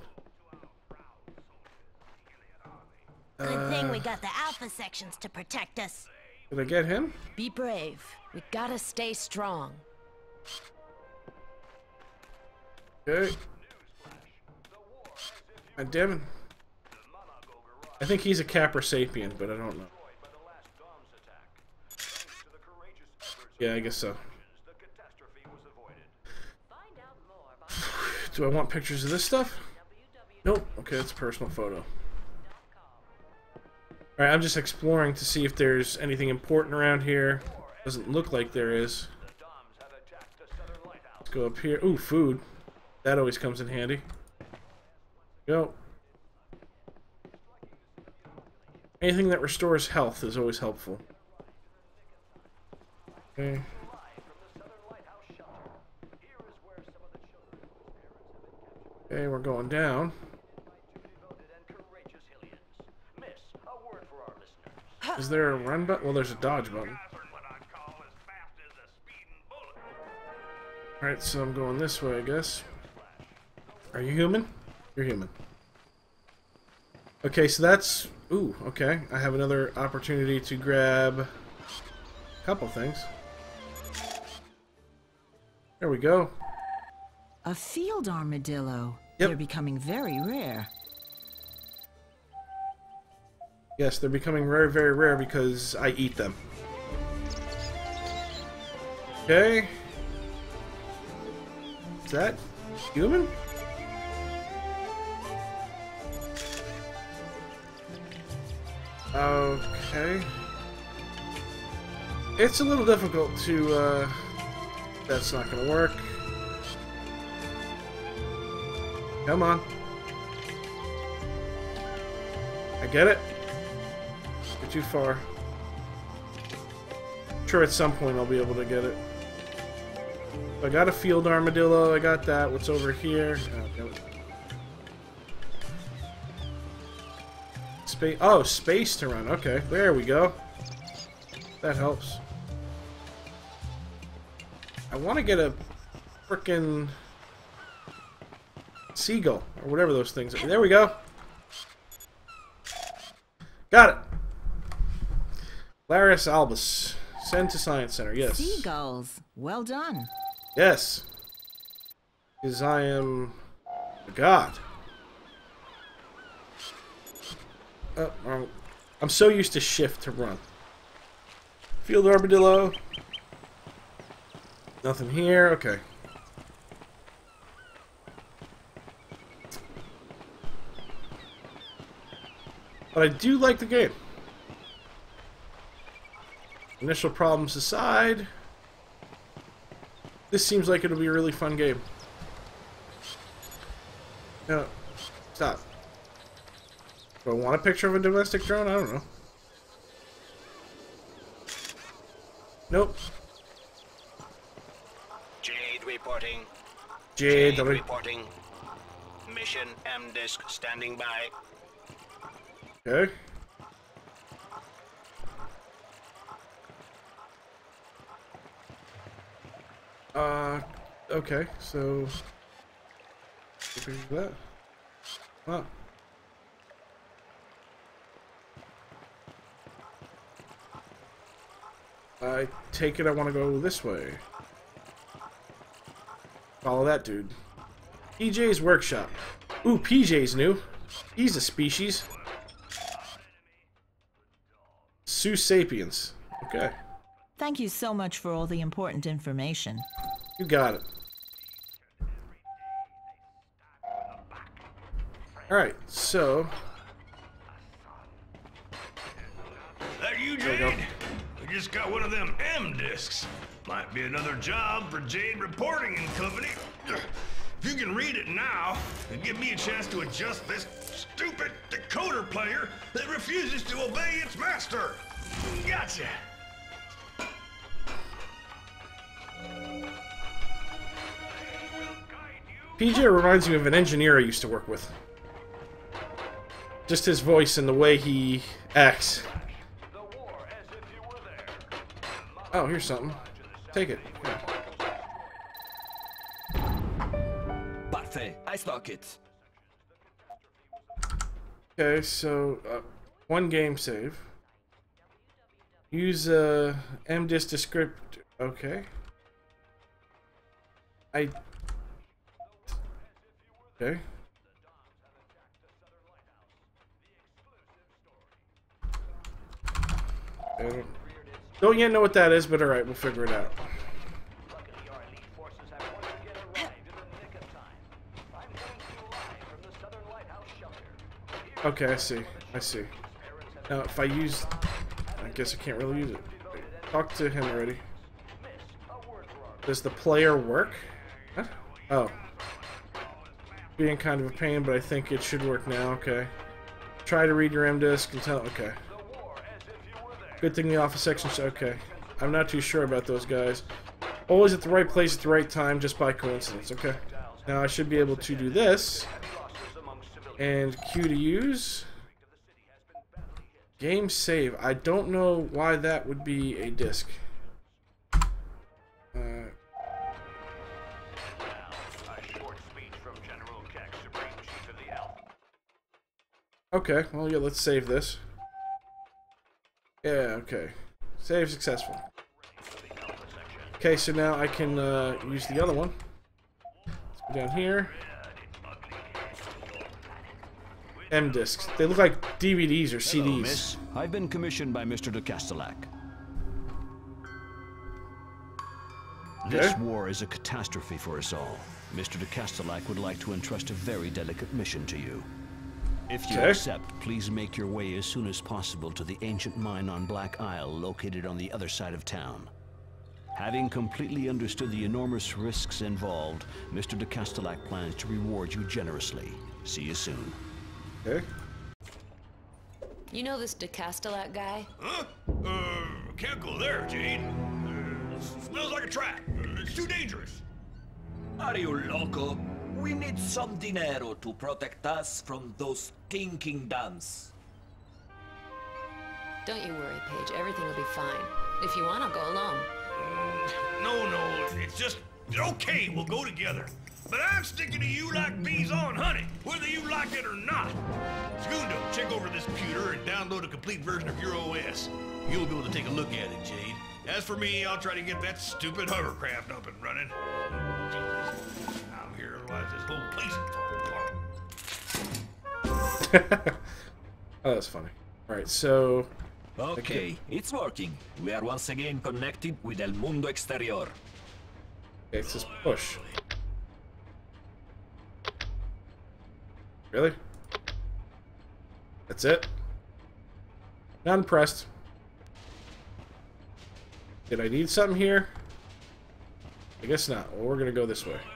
Good thing we got the Alpha sections to protect us. Did I get him? Be brave. We gotta stay strong. Okay. God damn it. I think he's a Capra sapien, but I don't know. Yeah, I guess so. Do I want pictures of this stuff? Nope. Okay, it's a personal photo. Alright, I'm just exploring to see if there's anything important around here. Doesn't look like there is. Let's go up here. Ooh, food. That always comes in handy. Go. Anything that restores health is always helpful. Okay. Okay, we're going down. Is there a run button? Well, there's a dodge button. Alright, so I'm going this way, I guess. Are you human? You're human. Okay, so that's... Ooh, okay. I have another opportunity to grab a couple things. There we go. A field armadillo. Yep. They're becoming very rare. Yes, they're becoming very, very rare because I eat them. Okay. Is that human? Okay. It's a little difficult to, uh... That's not gonna work. Come on. I get it. You're too far. I'm sure at some point I'll be able to get it. I got a field armadillo, I got that. What's over here? Oh, damn it. Space. Oh, space to run. Okay, there we go. That helps. I want to get a frickin' seagull or whatever those things are. There we go. Got it. Laris albus. Send to Science Center. Yes. Seagulls. Well done. Yes. Because I am a god. Oh, wrong. I'm so used to shift to run. Field armadillo. Nothing here. Okay. But I do like the game. Initial problems aside, this seems like it'll be a really fun game. No, stop. Do I want a picture of a domestic drone? I don't know. Nope. Jade reporting. Jade, Jade reporting. Mission M-Disc standing by. Okay. Uh, okay, so... What is that? Wow. I take it I want to go this way. Follow that dude. P J's Workshop. Ooh, P J's new. He's a species. Sus sapiens. Okay. Thank you so much for all the important information. You got it. Alright, so... That you, Jade? We just got one of them M-discs. Might be another job for Jade Reporting and Company. If you can read it now, and give me a chance to adjust this stupid decoder player that refuses to obey its master. Gotcha. P J reminds me of an engineer I used to work with. Just his voice and the way he acts. Oh, here's something. Take it. Yeah. Parfait, I stock it. Okay, so uh, one game save. Use uh, M-Disc to script. Okay. I. Okay. I don't, don't yet know what that is, but alright, we'll figure it out. Okay, I see. I see. Now, if I use... I guess I can't really use it. Talk to him already. Does the player work? What? Oh. Being kind of a pain, but I think it should work now. Okay. Try to read your M-Disc and tell... Okay. Good thing the office section's okay. I'm not too sure about those guys. Always at the right place at the right time, just by coincidence. Okay. Now I should be able to do this. And Q to use. Game save. I don't know why that would be a disc. Uh, okay, well, yeah, let's save this. Yeah, okay. Save successful. Okay, so now I can uh, use the other one. Let's go down here. M discs. They look like D V Ds or C Ds. Hello, miss. I've been commissioned by Mister de Castellac. Okay. This war is a catastrophe for us all. Mister de Castellac would like to entrust a very delicate mission to you. If you okay. accept, please make your way as soon as possible to the ancient mine on Black Isle located on the other side of town. Having completely understood the enormous risks involved, Mister de Castellac plans to reward you generously. See you soon. Okay. You know this de Castellac guy? Huh? Uh, can't go there, Jade. Uh, smells like a trap. Uh, it's too dangerous. Are you loco? We need some dinero to protect us from those stinking dons. Don't you worry, Paige. Everything will be fine. If you want, I'll go alone. No, no, it's just, okay, we'll go together. But I'm sticking to you like bees on honey, whether you like it or not. Segundo, check over this computer and download a complete version of your O S. You'll be able to take a look at it, Jade. As for me, I'll try to get that stupid hovercraft up and running. Jesus, I'm here, otherwise this whole place is falling apart. Oh, that's funny. Alright, so... Okay, it's working. We are once again connected with El Mundo Exterior. Okay, it says push. Really? That's it? Not impressed. Did I need something here? I guess not. Well, we're gonna go this way.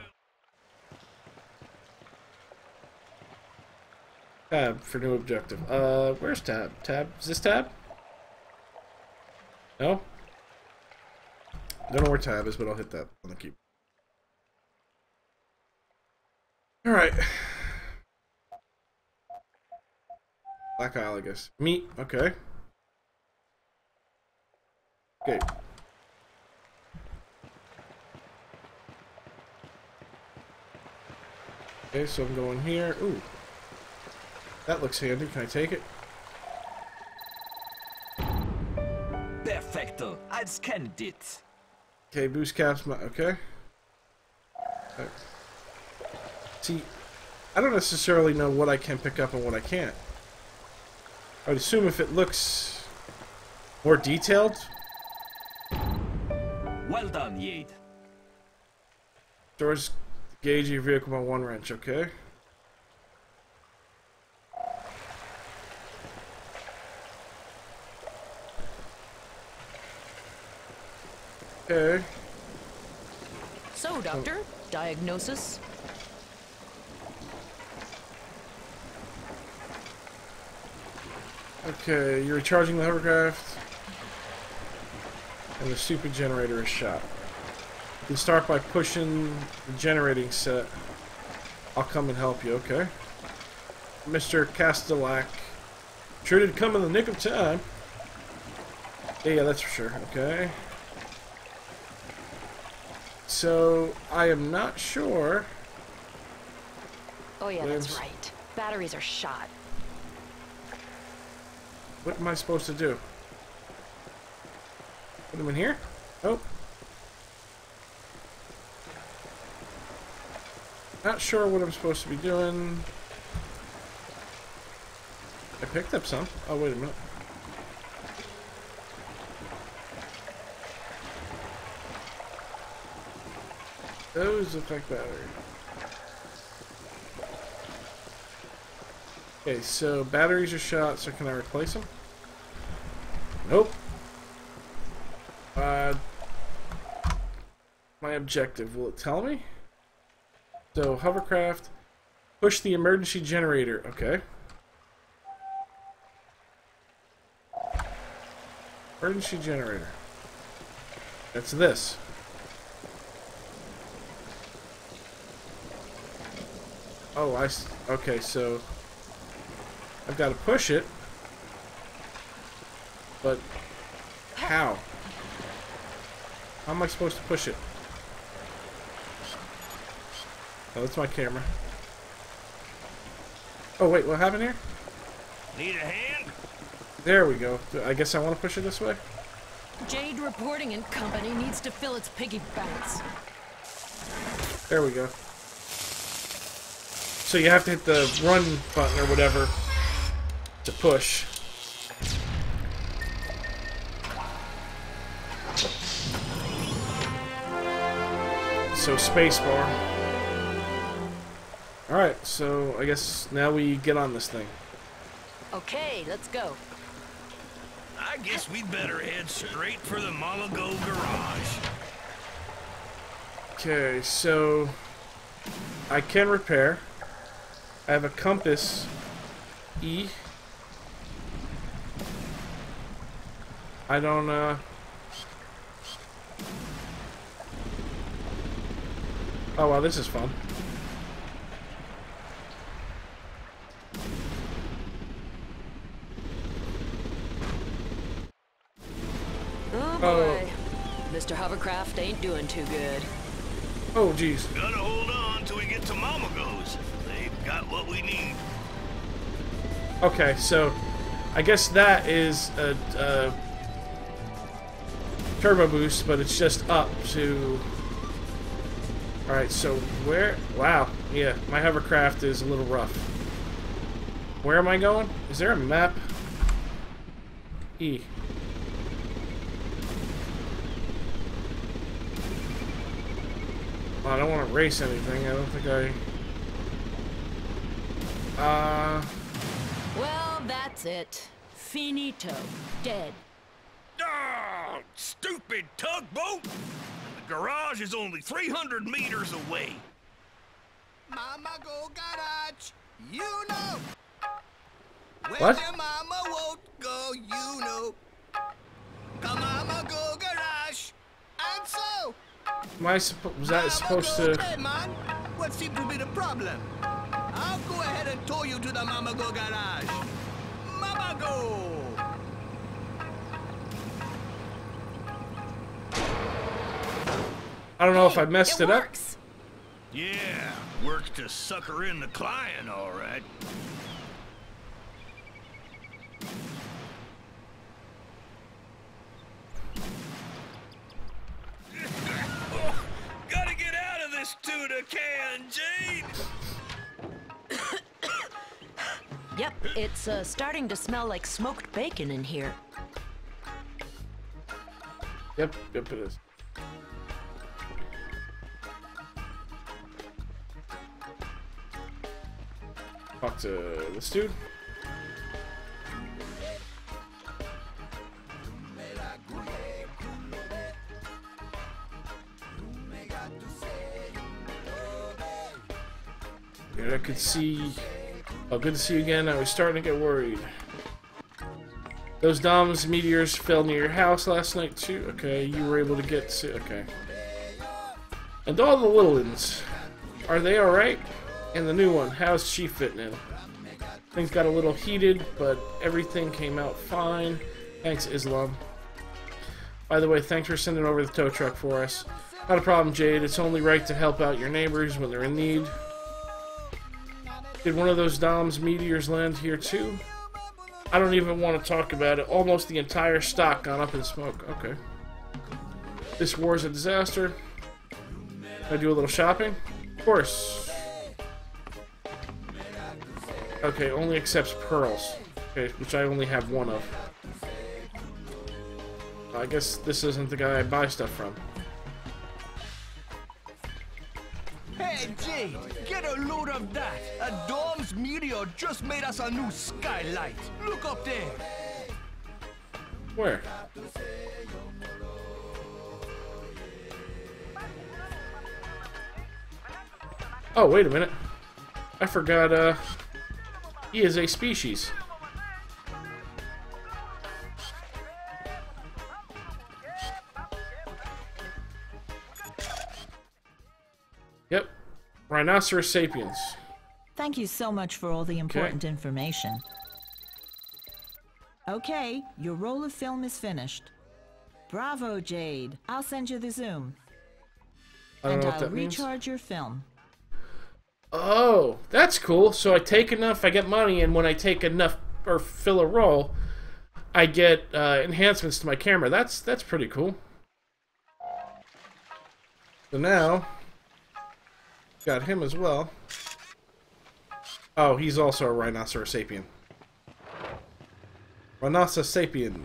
Tab for new objective. Uh, where's tab? Tab? Is this tab? No? Don't know where tab is, but I'll hit that on the keyboard. Alright. Black Isle, I guess. Meat, okay. Okay. Okay, so I'm going here. Ooh. That looks handy. Can I take it? Perfecto. I've scanned it. Okay, boost caps. My, okay. Okay. See, I don't necessarily know what I can pick up and what I can't. I would assume if it looks more detailed. Well done, Yade. Stores the gauge of your vehicle by one wrench, okay. Okay. So, Doctor, oh. Diagnosis? Okay, you're recharging the hovercraft. And the stupid generator is shot. You can start by pushing the generating set. I'll come and help you, okay? Mister Castellac. Sure did come in the nick of time. Yeah, yeah, that's for sure, okay. So, I am not sure. Oh yeah, that's right. Batteries are shot. What am I supposed to do? Put them in here? Oh. Not sure what I'm supposed to be doing. I picked up some. Oh, wait a minute. Those look like battery. Okay, so batteries are shot, so can I replace them? Nope. Uh, my objective, will it tell me? So, hovercraft, push the emergency generator, okay. Emergency generator. That's this. Oh, I... s- Okay, so... I've got to push it. But... How? How am I supposed to push it? Oh, that's my camera. Oh, wait, what happened here? Need a hand? There we go. I guess I want to push it this way? Jade Reporting and Company needs to fill its piggy banks. There we go. So you have to hit the run button or whatever to push. So spacebar. Alright, so I guess now we get on this thing. Okay, let's go. I guess we'd better head straight for the Malago garage. Okay, so I can repair. I have a compass. E. I don't, uh... Oh, wow, this is fun. Oh boy. Mister Hovercraft ain't doing too good. Oh, jeez. Gotta hold on till we get to Mamago's. They've got what we need. Okay, so I guess that is a, a turbo boost, but it's just up to... Alright, so where... Wow, yeah, my hovercraft is a little rough. Where am I going? Is there a map? E. I don't want to race anything. I don't think I... Uh... Well, that's it. Finito. Dead. Oh, stupid tugboat! The garage is only three hundred meters away. Mama go garage, you know. Where What? your mama won't go, you know. Come mama go garage, and so. Am I supposed... Was that supposed to... Hey man, what seems to be the problem? I'll go ahead and tow you to the Mama Go garage. Mama Go! I don't know if I messed It it, up. works. Yeah, works to sucker in the client, all right. Gotta get out of this tuna can, Jade! Yep, it's uh, starting to smell like smoked bacon in here. Yep, yep it is. Talk to this dude. Good, I could see... Oh, good to see you again. I was starting to get worried. Those Dom's meteors fell near your house last night, too? Okay, you were able to get to... Okay. And all the little ones. Are they alright? And the new one, how's she fitting in? Things got a little heated, but everything came out fine. Thanks, Islam. By the way, thanks for sending over the tow truck for us. Not a problem, Jade. It's only right to help out your neighbors when they're in need. Did one of those Dom's meteors land here too? I don't even want to talk about it. Almost the entire stock gone up in smoke. Okay. This war's a disaster. Can I do a little shopping? Of course. Okay, only accepts pearls. Okay, which I only have one of. I guess this isn't the guy I buy stuff from. Hey, Jade, get a load of that. A Dom's meteor just made us a new skylight. Look up there. Where? Oh, wait a minute. I forgot, uh... he is a species. Rhinoceros sapiens. Thank you so much for all the important okay. information. Okay, your roll of film is finished. Bravo, Jade. I'll send you the zoom. And I'll recharge means. your film. Oh, that's cool. So I take enough, I get money, and when I take enough or fill a roll, I get uh, enhancements to my camera. That's that's pretty cool. So now, got him as well. Oh, he's also a Rhinoceros sapien. Rhinoceros sapien.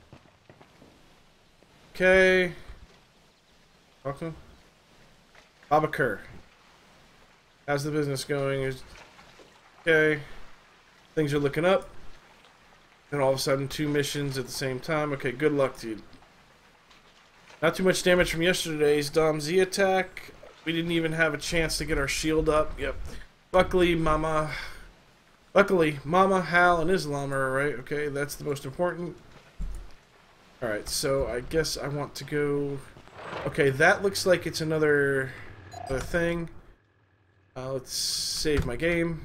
Okay. Welcome. Baba Kerr. How's the business going? Okay. Things are looking up. And all of a sudden, two missions at the same time. Okay, good luck, dude. Not too much damage from yesterday's Dom Z attack. We didn't even have a chance to get our shield up. Yep. Luckily, Mama... Luckily, Mama, Hal, and Islam are alright. Okay, that's the most important. Alright, so I guess I want to go... Okay, that looks like it's another, another thing. Uh, let's save my game.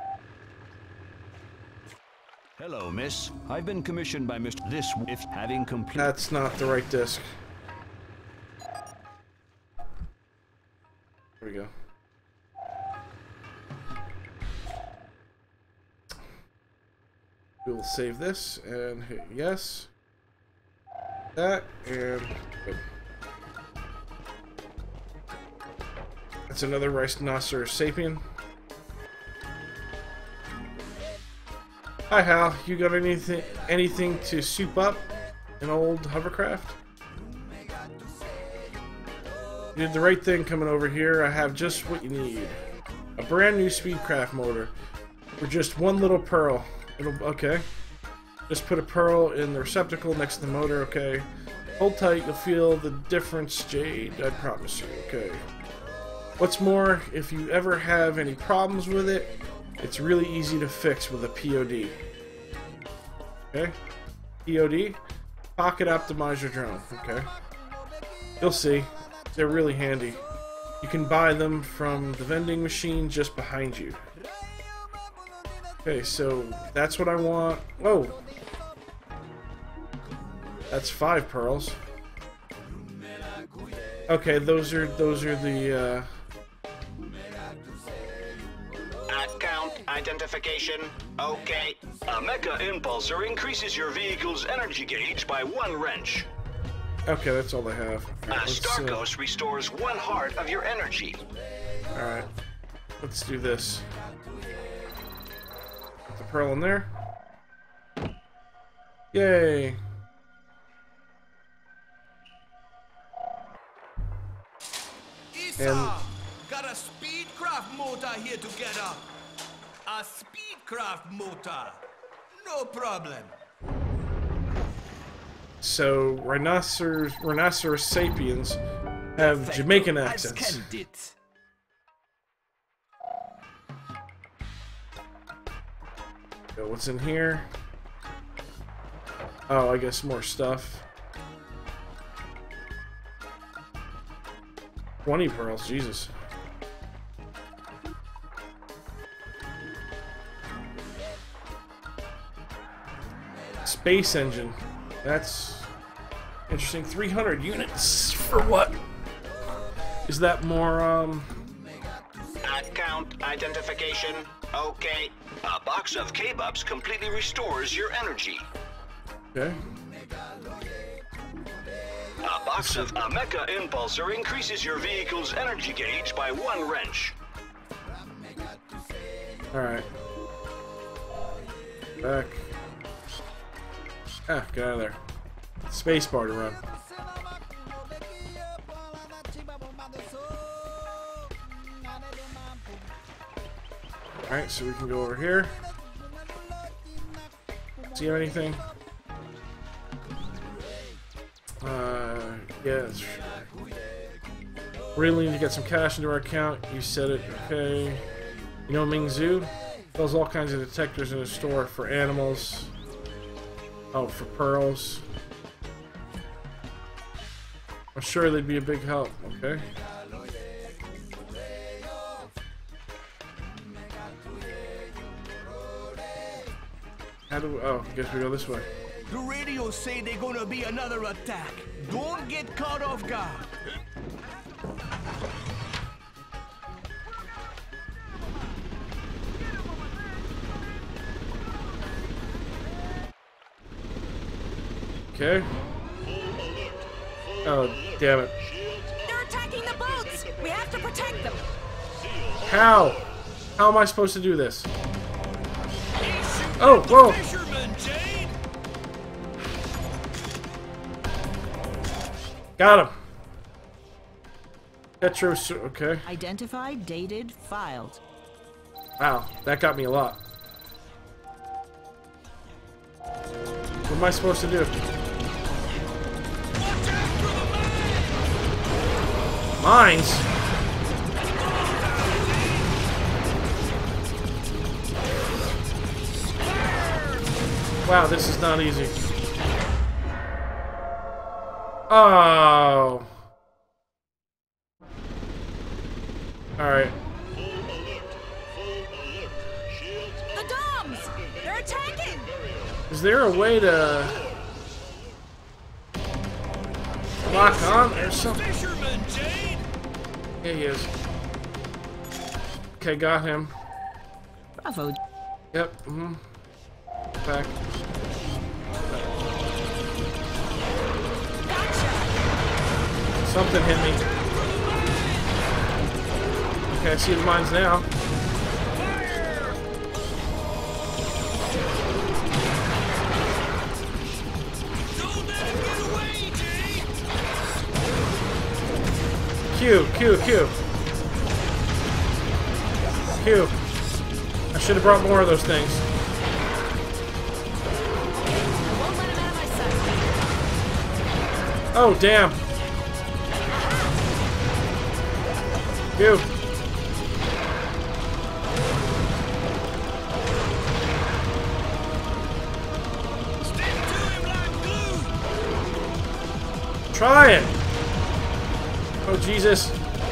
Hello, miss. I've been commissioned by Mister This if having complete... That's not the right disc. There we go. We will save this and hit yes. That and good. That's another Rhinoceros sapien. Hi Hal, you got anything anything to soup up an old hovercraft? You did the right thing coming over here. I have just what you need. A brand new Speedcraft motor for just one little pearl. It'll, okay. Just put a pearl in the receptacle next to the motor, okay. Hold tight, you'll feel the difference, Jade, I promise you, okay. What's more, if you ever have any problems with it, it's really easy to fix with a P O D. Okay? P O D, Pocket Optimizer Drone, okay. You'll see, they're really handy. You can buy them from the vending machine just behind you. Okay, so that's what I want. Whoa! That's five pearls. Okay, those are those are the uh account identification. Okay. A Mecha Impulsor increases your vehicle's energy gauge by one wrench. Okay, that's all I have. Right, a Starghost uh, restores one heart of your energy. Alright. Let's do this. Put the pearl in there. Yay! And got a Speedcraft motor here together. A Speedcraft motor. No problem. So rhinoceros rhinoceros sapiens have Jamaican accents. So what's in here? Oh, I guess more stuff. twenty pearls, Jesus. Space engine. That's interesting. three hundred units for what? Is that more, um... Account identification. Okay. A box of K-Bups completely restores your energy. Okay. A box of a Mecha Impulsor increases your vehicle's energy gauge by one wrench. Alright. Back. Ah, get out of there. Space bar to run. Alright, so we can go over here. See anything? Uh, yeah, that's sure. Really need to get some cash into our account. You said it, okay. You know Ming Zhu? Sells all kinds of detectors in a store for animals. Oh, for pearls. I'm sure they'd be a big help, okay? How do we, oh, I guess we go this way. The radios say they're gonna be another attack. Don't get caught off guard. Okay. Oh, damn it. They're attacking the boats! We have to protect them! How? How am I supposed to do this? Oh, whoa! Got him. Petro, okay. Identified, dated, filed. Wow, that got me a lot. What am I supposed to do? Mines? Wow, this is not easy. Oh. Alright. The Doms! They're attacking! Is there a way to lock on or something? Yeah, he is. Okay, got him. Bravo. Yep. Mm-hmm. Back. Something hit me. Okay, I see the mines now. Q, Q, Q. Q. I should have brought more of those things. Oh, damn. Q. Try it. Oh, Jesus.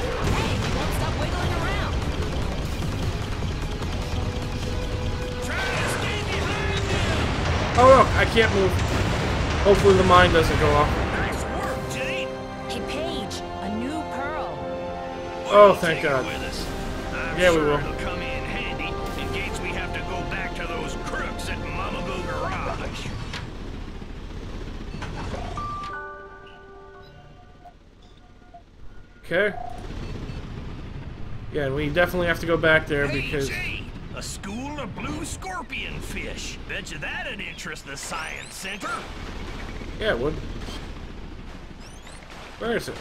Oh, no, I can't move. Hopefully the mine doesn't go off. Nice work, Jade. Hey, Paige, a new pearl. Oh, thank Take it God. with us. I'm Yeah, we sure will. It'll come in handy in case we have to go back to those crooks at Mamago Garage. Okay. Yeah, and we definitely have to go back there Hey, because... Jade, a school of blue scorpion fish. Bet you that'd interest the Science Center. Yeah, it would. Where is it?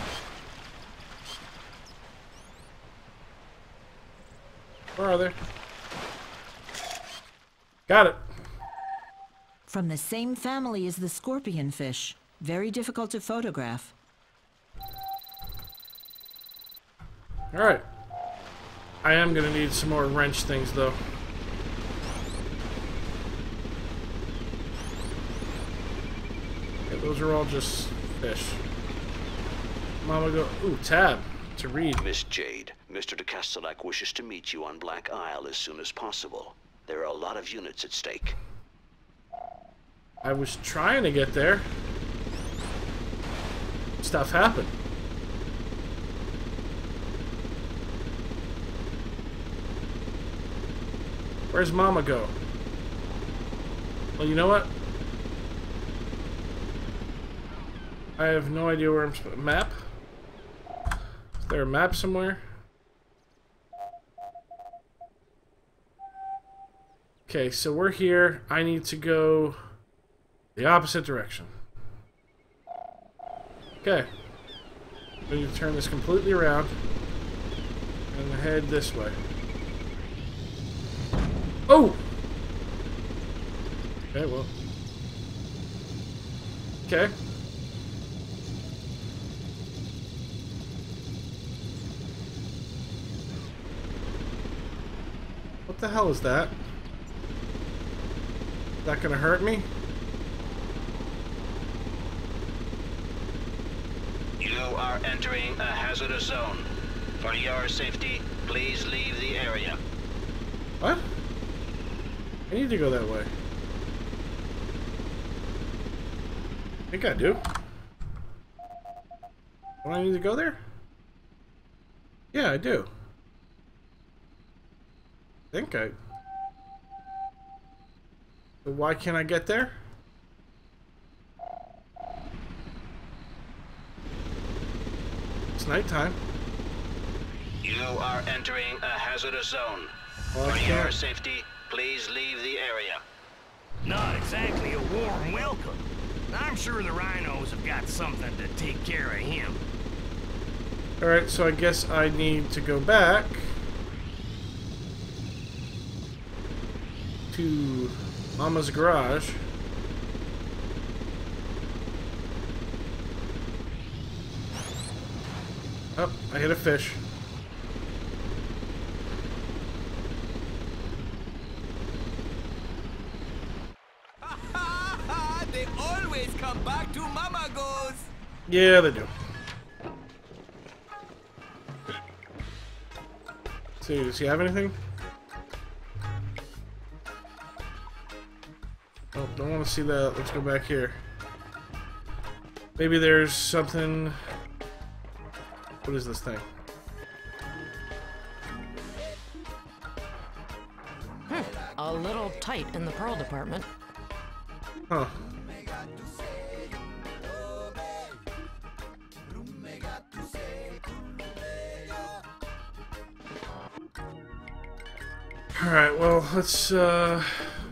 Where are they? Got it. From the same family as the scorpion fish. Very difficult to photograph. Alright. I am gonna need some more wrench things, though. Okay, those are all just fish. Mama go... Ooh, tab. To read. Miss Jade, Mister de Castellac wishes to meet you on Black Isle as soon as possible. There are a lot of units at stake. I was trying to get there. Stuff happened. Where's Mama go? Well, you know what? I have no idea where I'm supposed... Map? Is there a map somewhere? Okay, so we're here. I need to go the opposite direction. Okay. We need to turn this completely around and head this way. Oh! Okay, well. Okay. What the hell is that? Is that gonna hurt me? You are entering a hazardous zone. For your safety, please leave the area. What? I need to go that way. think I do. Do I need to go there? Yeah, I do. I think I... So why can't I get there? It's nighttime. You are entering a hazardous zone. Well, For your safety, please leave the area. Not exactly a warm welcome. I'm sure the rhinos have got something to take care of him. Alright, so I guess I need to go back to Mama's garage. Oh, I hit a fish. They always come back to Mama goes. Yeah, they do. See, does he have anything? Oh, don't want to see that. Let's go back here. Maybe there's something... What is this thing? Hmm, a little tight in the pearl department. Huh. Alright, well, let's, uh...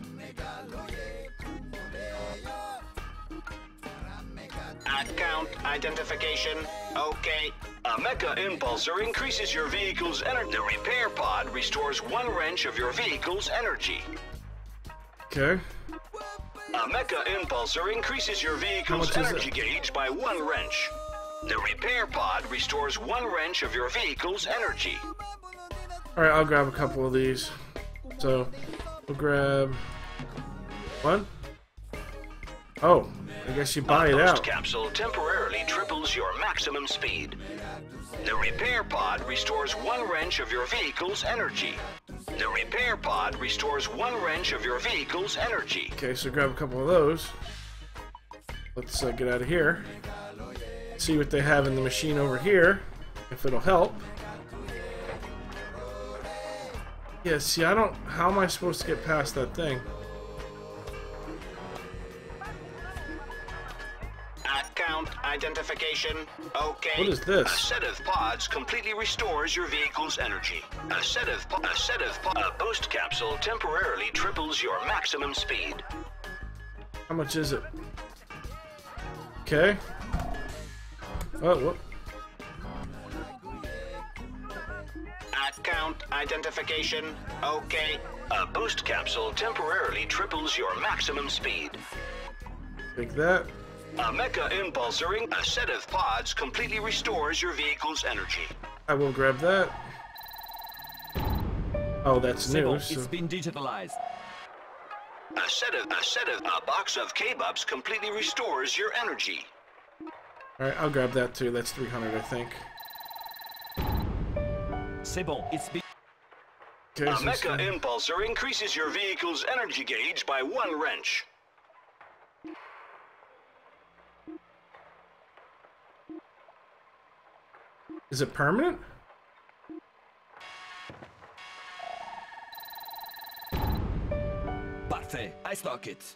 Account identification. Okay. A Mecha Impulsor increases your vehicle's energy. The repair pod restores one wrench of your vehicle's energy. Okay. A Mecha Impulsor increases your vehicle's energy it? gauge by one wrench. The repair pod restores one wrench of your vehicle's energy. Alright, I'll grab a couple of these. So, we'll grab... one. Oh, I guess you buy a it boost out. Capsule temporarily triples your maximum speed. The repair pod restores one wrench of your vehicle's energy. The repair pod restores one wrench of your vehicle's energy. Okay, so grab a couple of those. Let's uh, get out of here. See what they have in the machine over here, if it'll help. Yeah, see, I don't... How am I supposed to get past that thing? Account identification. Okay. What is this? A set of pods completely restores your vehicle's energy. A set of po a set of po a boost capsule temporarily triples your maximum speed. How much is it? Okay. Oh, whoop. Account identification. Okay. A boost capsule temporarily triples your maximum speed. Take that. A Mecha Impulsoring, a set of pods completely restores your vehicle's energy. I will grab that. Oh, that's new. Bon, So. it's been digitalized. A set of a set of a box of K-Bups completely restores your energy. Alright, I'll grab that too. That's three hundred, I think. C'est bon, it's been... Okay, a so Mecha so- Impulsor increases your vehicle's energy gauge by one wrench. Is it permanent? Parfait, I stock it.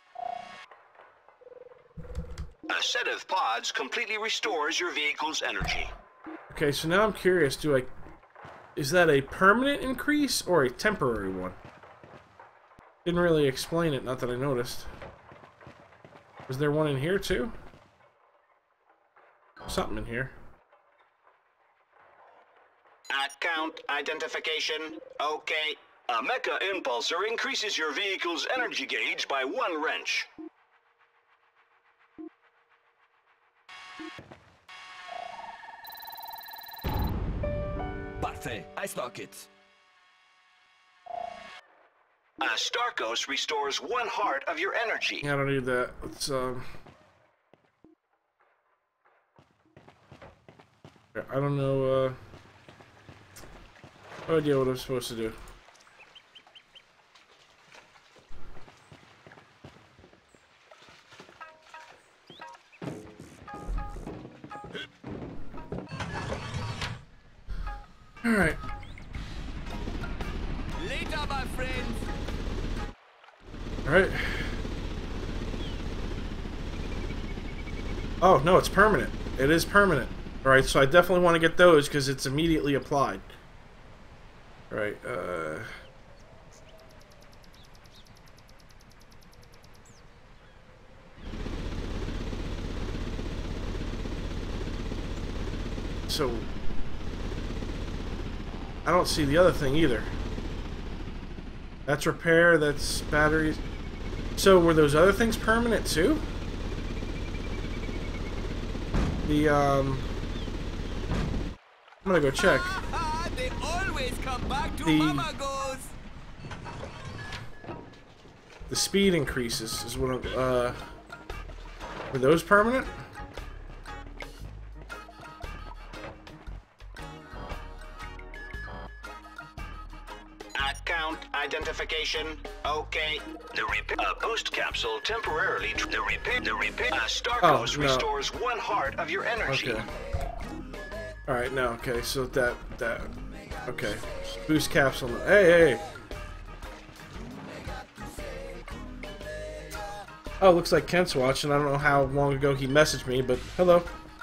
A set of pods completely restores your vehicle's energy. Okay, so now I'm curious, do I... Is that a permanent increase or a temporary one? Didn't really explain it, not that I noticed. Was there one in here too? Something in here. Account identification. Okay. A Mecha Impulsor increases your vehicle's energy gauge by one wrench. Parfait, I stock it. A Starkos restores one heart of your energy. Yeah, I don't need that. Let's, um... I don't know, uh... no idea what I'm supposed to do. Alright. Later, my friends. Alright. Oh, no, it's permanent. It is permanent. Alright, so I definitely want to get those because it's immediately applied. Alright, uh... So... I don't see the other thing either. That's repair, that's batteries. So were those other things permanent too? The, um... I'm gonna go check. They always come back to The- Mama goes. The speed increases is what I'm, uh... Were those permanent? Account identification. Okay. The repair. A boost capsule temporarily. Tr the repair. The repair. A Starkos Oh, no. restores one heart of your energy. Okay. Alright, no, okay, so that, that, okay. Boost capsule, hey, hey! Oh, looks like Kent's watching. I don't know how long ago he messaged me, but hello.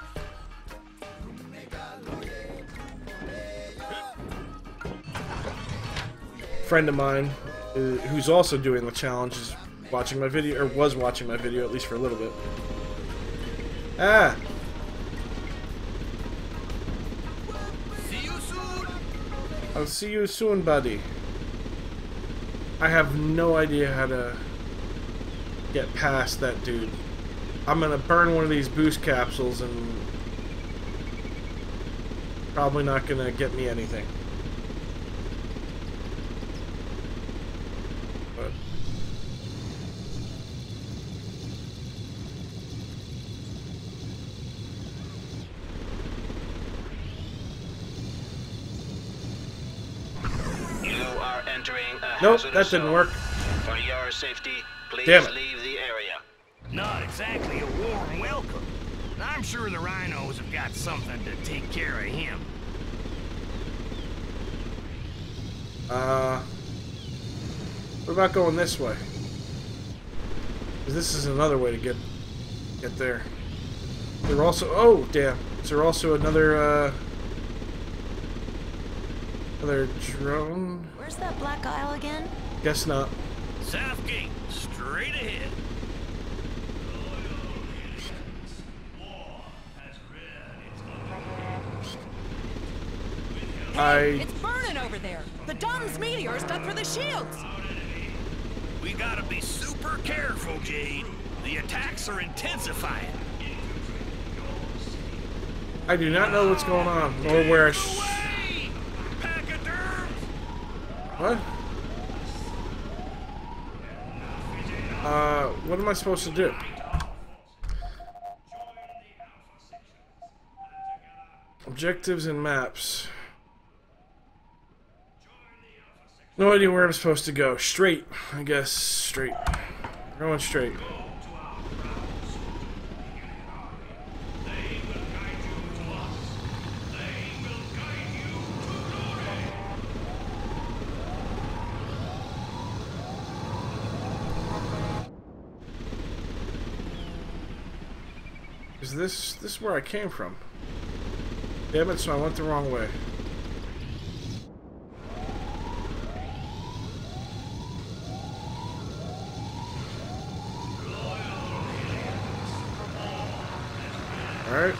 Friend of mine, uh, who's also doing the challenge, is watching my video, or was watching my video, at least for a little bit. Ah! See you soon. I'll see you soon, buddy. I have no idea how to get past that dude. I'm gonna burn one of these boost capsules and probably not gonna get me anything. But You are entering a nope, hazardous that didn't zone. work. For your safety, please Damn it. leave the area. Not exactly a warm welcome. I'm sure the rhinos have got something to take care of him. Uh, what about going this way? 'Cause this is another way to get get there. There also, oh damn, is there also another uh, another drone? Where's that black aisle again? Guess not. South gate, straight ahead. I It's burning over there. The Dom's meteor's got through the shields. We gotta be super careful, Jade. The attacks are intensifying. I do not know what's going on or where I sh Away! Pack of derms! what? Uh, what am I supposed to do? Objectives and maps. No idea where I'm supposed to go. Straight, I guess. Straight. Going straight. Is this this is where I came from? Damn it! So I went the wrong way. All right.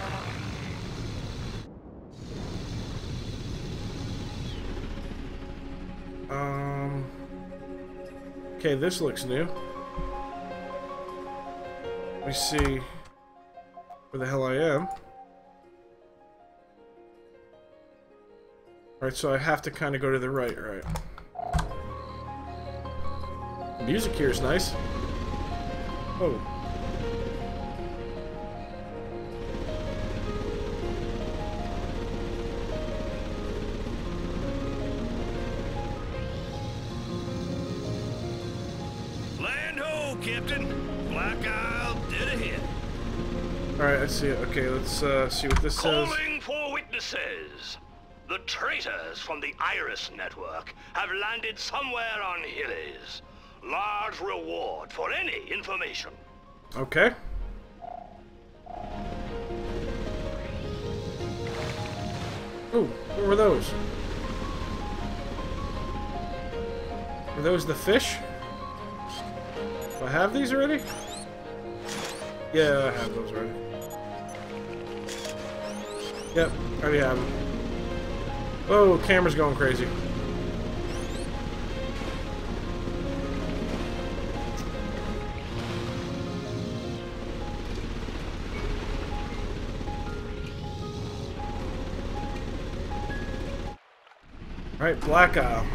Um. Okay, this looks new. Let me see where the hell I am. Alright, so I have to kind of go to the right, right? The music here is nice. Oh. Land ho, Captain. Black Isle dead ahead. Alright, I see it. Okay, let's uh, see what this says. Calling for witnesses. The traitors from the Iris Network have landed somewhere on Hillies. Large reward for any information. Okay. Ooh, what were those? Were those the fish? Do I have these already? Yeah, I have those already. Yep, already have them. Oh, camera's going crazy. Alright, Black Isle.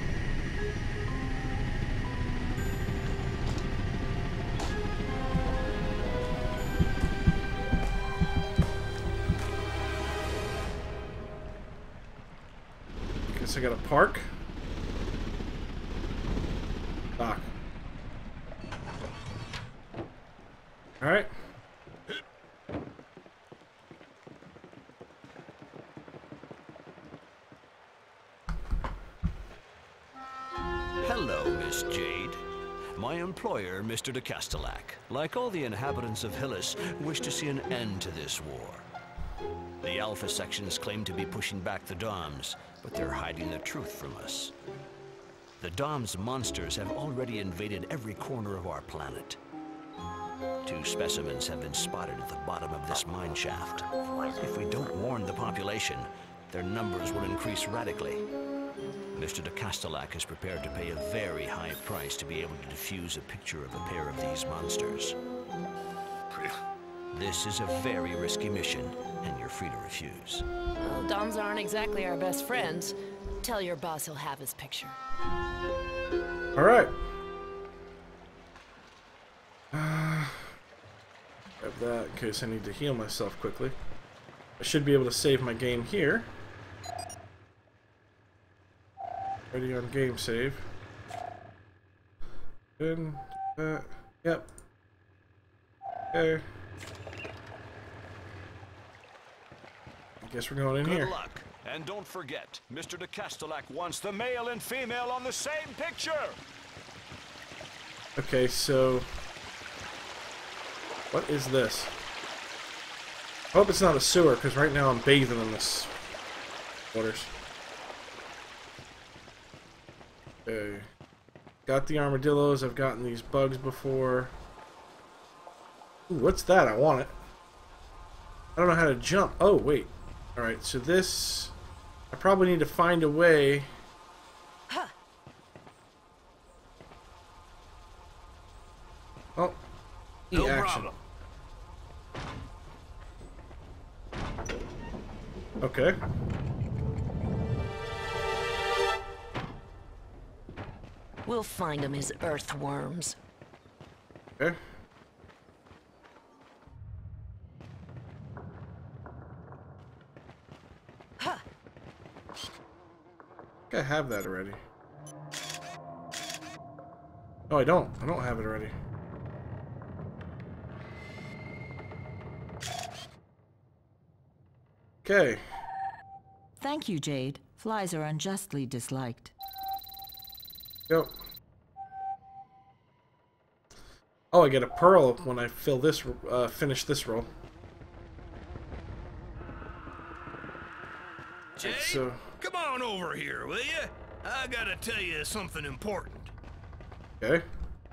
Guess I gotta park. Dock. Alright. Hello, Miss Jade. My employer, Mister de Castellac, like all the inhabitants of Hillis, wish to see an end to this war. The Alpha sections claim to be pushing back the Doms, but they're hiding the truth from us. The Doms monsters have already invaded every corner of our planet. Two specimens have been spotted at the bottom of this mine shaft. If we don't warn the population, their numbers will increase radically. Mister de Castellac is prepared to pay a very high price to be able to defuse a picture of a pair of these monsters. This is a very risky mission, and you're free to refuse. Well, Doms aren't exactly our best friends. Tell your boss he'll have his picture. Alright. Uh, have that in case I need to heal myself quickly. I should be able to save my game here. Ready on game save. Then, uh, yep. Okay. I guess we're going in Good here. Good luck. And don't forget, Mister de Castellac wants the male and female on the same picture! Okay, so... what is this? I hope it's not a sewer, because right now I'm bathing in this waters. Okay. Got the armadillos, I've gotten these bugs before. Ooh, what's that? I want it. I don't know how to jump. Oh, wait. Alright, so this... I probably need to find a way... Oh. E no action. problem. Okay. We'll find him, his earthworms. Okay. Huh. I think I have that already. Oh, I don't. I don't have it already. Okay. Thank you, Jade. Flies are unjustly disliked. Go. Oh, I get a pearl when I fill this, uh, finish this roll. Jade, so... come on over here, will you? I gotta tell you something important. Okay.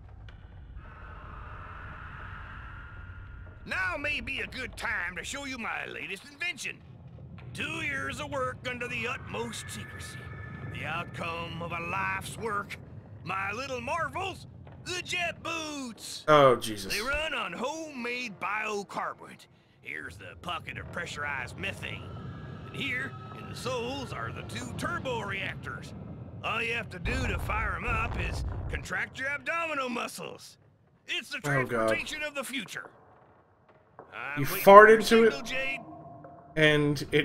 Now may be a good time to show you my latest invention. Two years of work under the utmost secrecy. The outcome of a life's work. My little marvels, the jet boots. Oh, Jesus. They run on homemade biocarburant. Here's the pocket of pressurized methane. And here, in the soles, are the two turbo reactors. All you have to do to fire them up is contract your abdominal muscles. It's the Oh, God. transportation of the future. I'm You waiting fart for your into it? signal, Jade. And it...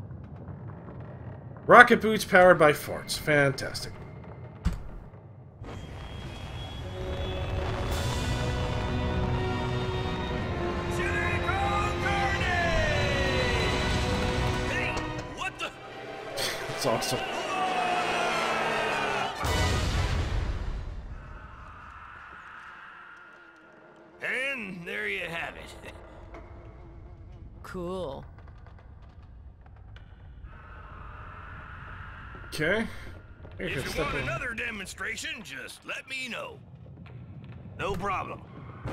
Rocket boots powered by farts. Fantastic. Hey, what the? That's awesome. And there you have it. Cool. Okay. If you want another demonstration, just let me know. No problem.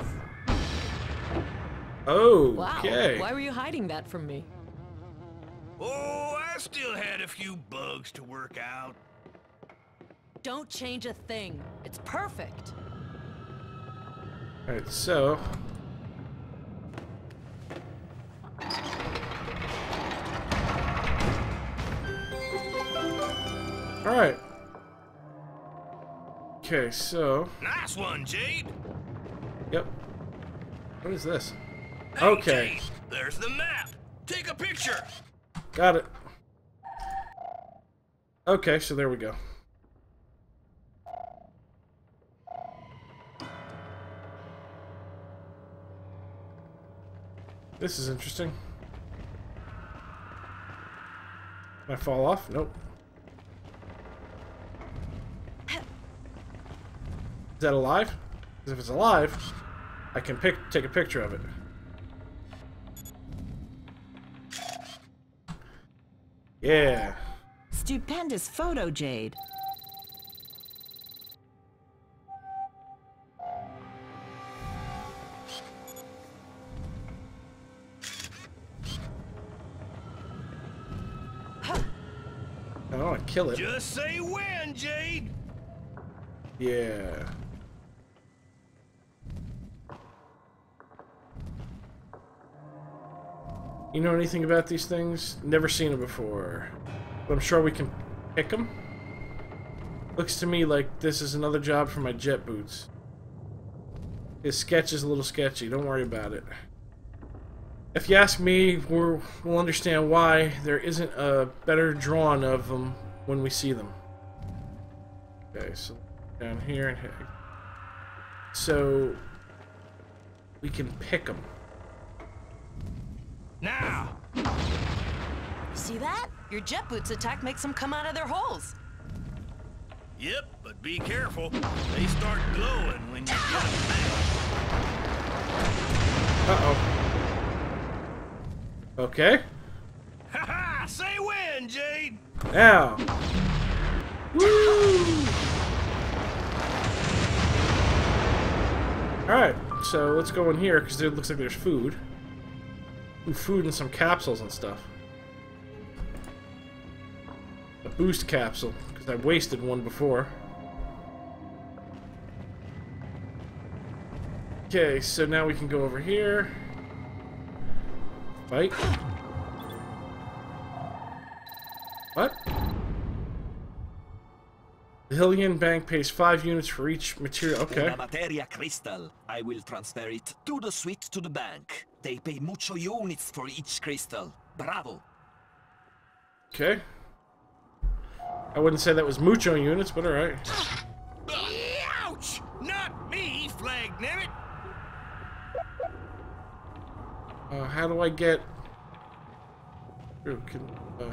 Oh, Wow. okay. Why were you hiding that from me? Oh, I still had a few bugs to work out. Don't change a thing. It's perfect. Alright, so... Alright. Okay, so... Nice one, Jade. Yep. What is this? Hey, Okay. Jade, there's the map. Take a picture. Got it. Okay, so there we go. This is interesting. Can I fall off? Nope. Is that alive? Because if it's alive, I can pick take a picture of it. Yeah. Stupendous photo, Jade. I don't want to kill it. Just say when, Jade. Yeah. You know anything about these things? Never seen them before. But I'm sure we can pick them. Looks to me like this is another job for my jet boots. His sketch is a little sketchy. Don't worry about it. If you ask me, we're, we'll understand why there isn't a better drawing of them when we see them. Okay, so down here and here. So we can pick them. Now. See that? Your jet boots attack makes them come out of their holes. Yep, but be careful. They start glowing when you get them back. Uh-oh. Okay. Ha ha! Say when, Jade. Now. Woo! Alright, so let's go in here because it looks like there's food. Ooh, food and some capsules and stuff. A boost capsule, because I wasted one before. Okay, so now we can go over here. Fight. What? The Hillian Bank pays five units for each material. Okay. Una materia crystal. I will transfer it to the suite to the bank. They pay mucho units for each crystal. Bravo. Okay. I wouldn't say that was mucho units, but alright. Ouch! Not me, flag nabbit. Uh, how do I get... Ooh, can, uh...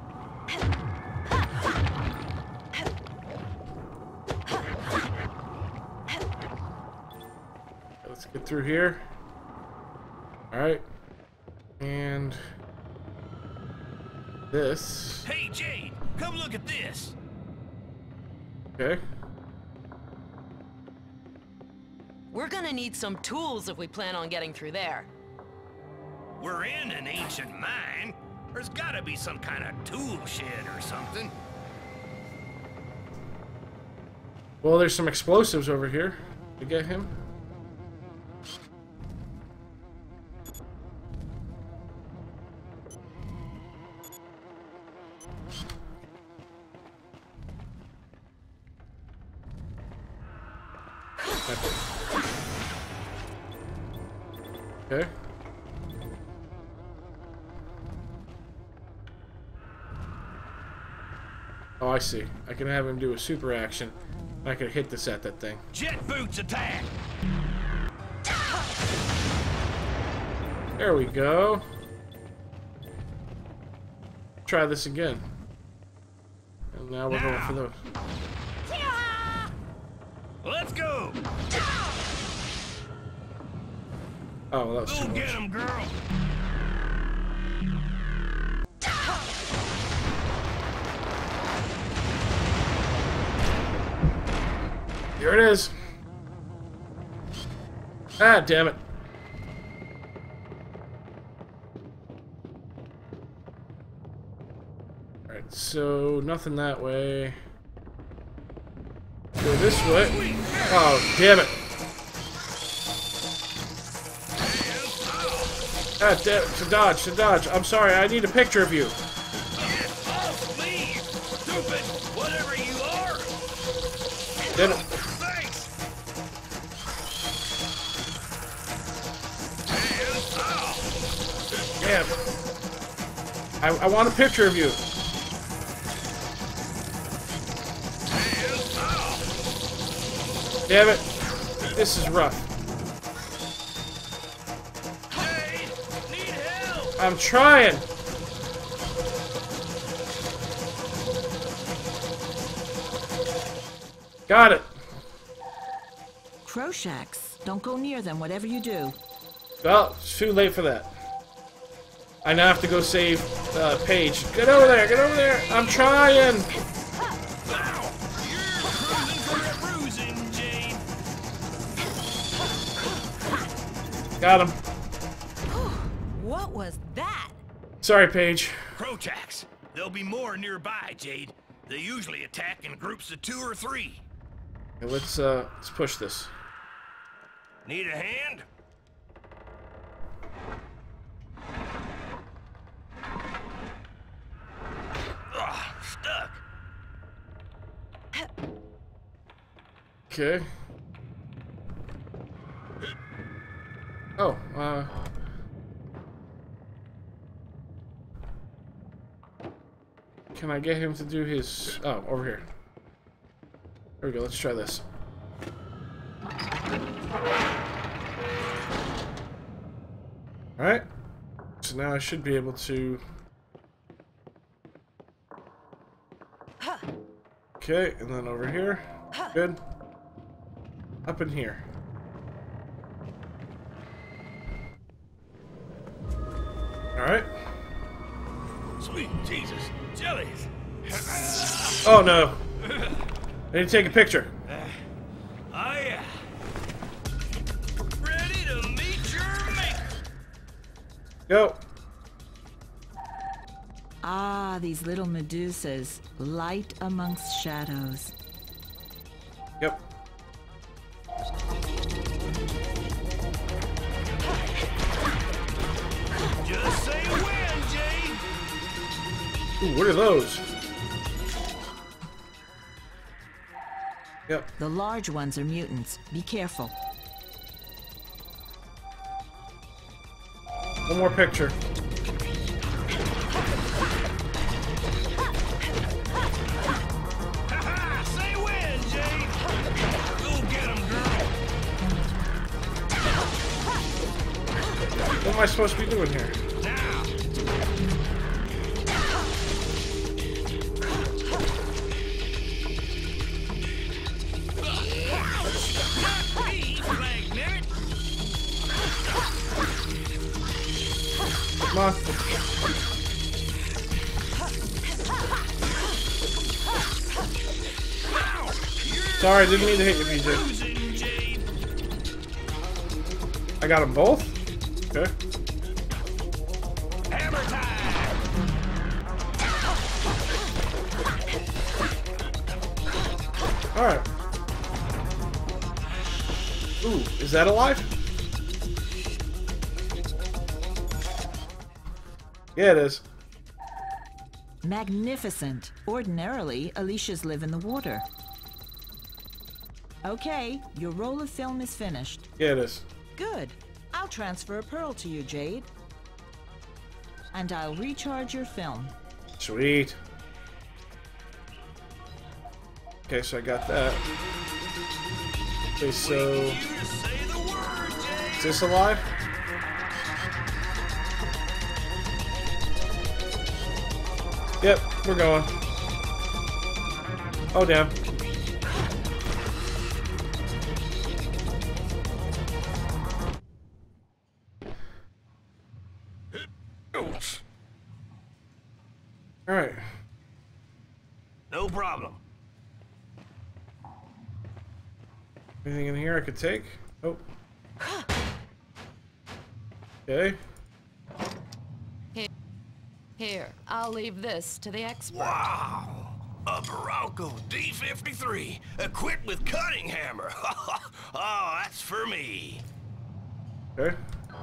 Let's get through here. Alright. And... this. Hey, Jade, come look at this. Okay. We're gonna need some tools if we plan on getting through there. We're in an ancient mine. There's gotta be some kind of tool shed or something. Well, there's some explosives over here. To get him. Okay. Oh, I see. I can have him do a super action. I can hit this at that thing. Jet boots attack! There we go. Try this again. And now we're going for the... Let's go! Oh, well, that was Go too much. get him, girl! Here it is. Ah, damn it. Alright, so nothing that way. Go this way. Oh, damn it. Ah, damn it. To dodge, to dodge. I'm sorry, I need a picture of you. Get off me, stupid whatever you are! Damn it. Thanks! And ow! Damn. I, I want a picture of you. Damn it. This is rough. Jade, need help! I'm trying. Got it. Crow shacks. Don't go near them, whatever you do. Well, it's too late for that. I now have to go save uh, Paige. Get over there, get over there. I'm trying. Ow! You're cruising for a bruising, Jade. Got him. What was that? Sorry, Paige. Crowchacks. There'll be more nearby, Jade. They usually attack in groups of two or three. Okay, let's uh, let's push this. Need a hand? Ugh, stuck. Okay. Oh, uh... can I get him to do his... Oh, over here. There we go, let's try this. Alright. So now I should be able to... Okay, and then over here. Good. Up in here. Alright. Sweet Jesus. Jellies. Oh no. I need to take a picture. Oh yeah. Ready to meet your maker. Go. Ah, these little medusas. Light amongst shadows. Yep. Just say when, Jade. Ooh, what are those? Yep. The large ones are mutants. Be careful. One more picture. Ha-ha! Say when, Jade. Go get him, girl. What am I supposed to be doing here? Now. Not me, Flagnet. Come on. Sorry, I didn't mean to hit you, P J. Losing, Jade. I got them both? Okay. Hammer time. Alright. Ooh, is that alive? Yeah, it is. Magnificent. Ordinarily, Alicias live in the water. Okay, your roll of film is finished. Yeah, it is. Good. I'll transfer a pearl to you, Jade. And I'll recharge your film. Sweet. Okay, so I got that. Okay, so... You say the word, Jade. Is this alive? Yep, we're going. Oh, damn. Alright. No problem. Anything in here I could take? Oh. Okay. Here, here, I'll leave this to the expert. Wow! A Bronco D fifty-three, equipped with cutting hammer. Oh, that's for me. Okay.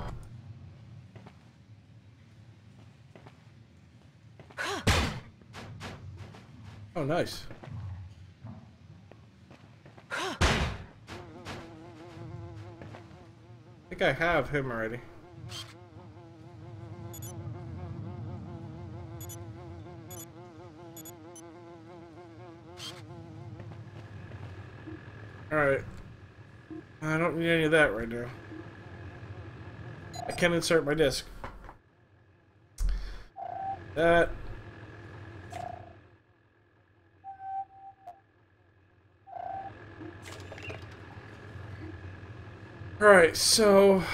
Oh, nice. I think I have him already. Alright. I don't need any of that right now. I can insert my disc. That. Alright, so...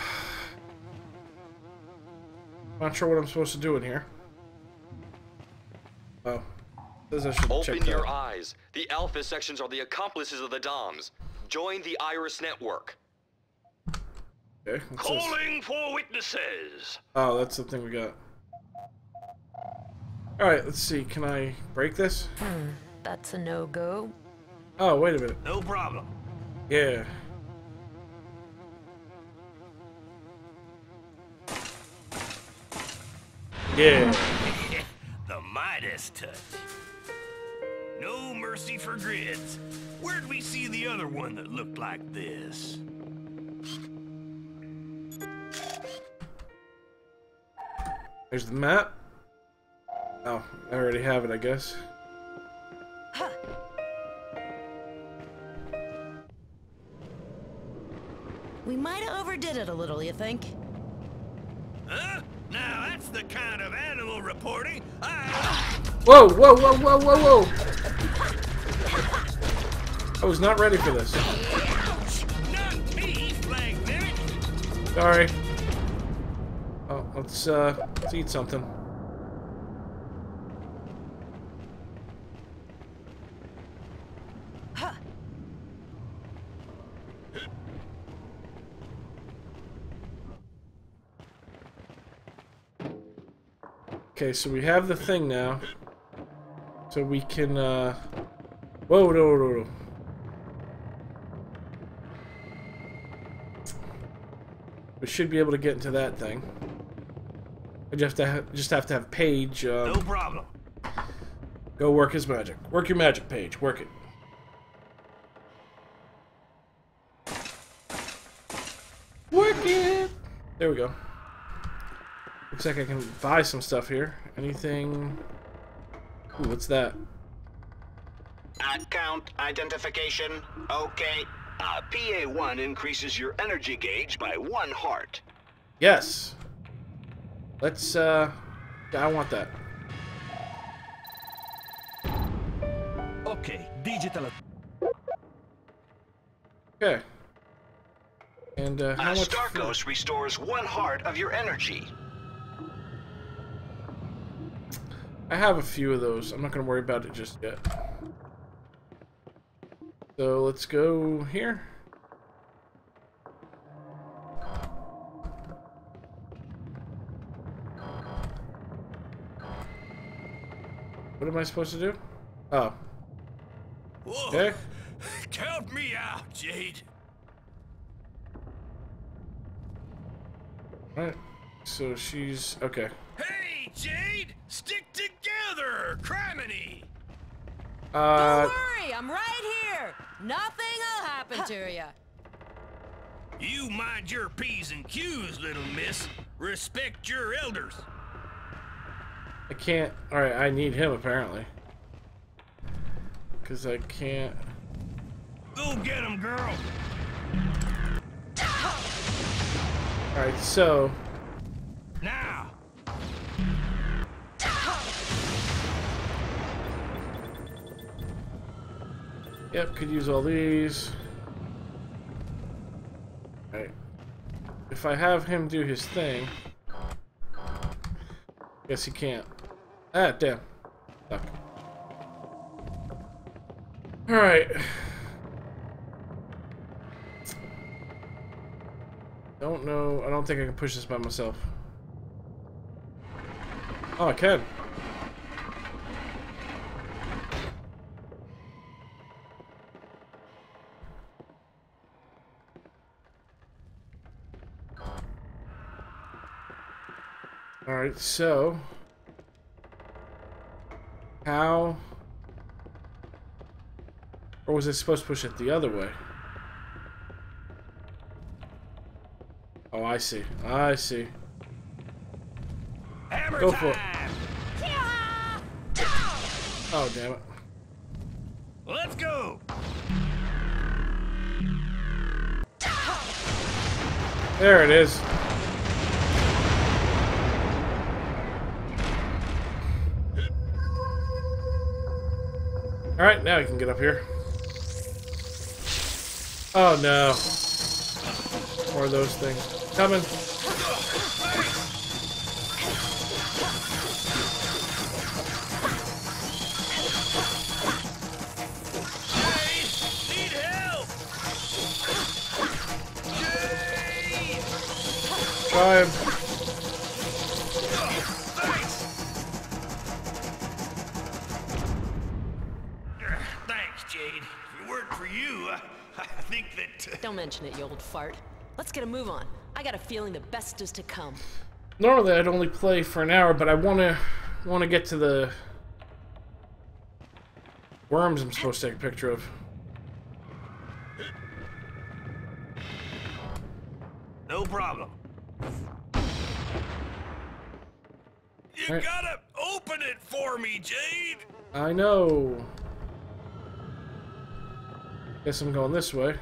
Not sure what I'm supposed to do in here. Oh. Says I should check Open your that. eyes. The Alpha sections are the accomplices of the D O Ms. Join the Iris network. Okay, what's this? Calling for witnesses. Oh, that's the thing we got. Alright, let's see. Can I break this? Hmm, that's a no-go. Oh, wait a minute. No problem. Yeah. Yeah. The Midas touch. No mercy for grids. Where'd we see the other one that looked like this? There's the map. Oh, I already have it, I guess. We might have overdid it a little, you think? Huh? Now that's the kind of animal reporting I... Whoa, whoa, whoa, whoa, whoa, whoa! I was not ready for this. Not me, flag minute. Sorry. Oh, let's uh, let's eat something. Okay, so we have the thing now. So we can, uh... Whoa, no, no, no. We should be able to get into that thing. I just have to, ha just have, to have Paige, um... No problem. Go work his magic. Work your magic, Paige. Work it. Work it! There we go. Looks like I can buy some stuff here. Anything... Ooh, what's that? Account identification. Okay. Uh, P A one increases your energy gauge by one heart. Yes! Let's, uh... I want that. Okay, digital... Okay. And, uh, how Uh, much... Starkos restores one heart of your energy. I have a few of those. I'm not going to worry about it just yet. So let's go here. What am I supposed to do? Oh. Whoa. Okay. Count me out, Jade. Alright. So she's... Okay. Hey, Jade! Stick together! Criminy! Uh... Don't worry, I'm right here. Nothing'll happen to you. You mind your P's and Q's, little miss. Respect your elders. I can't... Alright, I need him, apparently. Because I can't... Go get him, girl! Alright, so... Now! Yep, could use all these. Alright. If I have him do his thing... Guess he can't. Ah, damn. Stuck. Alright. Don't know. I don't think I can push this by myself. Oh, I can. Alright, so... How... Or was I supposed to push it the other way? Oh, I see. I see. Hammer Go time. for it. Oh, damn it. Let's go. There it is. Alright, now we can get up here. Oh no. More of those things. Coming. Need help! Jade! Try him. Thanks, Jade. If it weren't for you, I, I think that... Uh... Don't mention it, you old fart. Let's get a move on. I got a feeling the best is to come. Normally I'd only play for an hour, but I wanna wanna get to the worms I'm supposed to take a picture of. No problem. You Right. gotta open it for me, Jade! I know. Guess I'm going this way.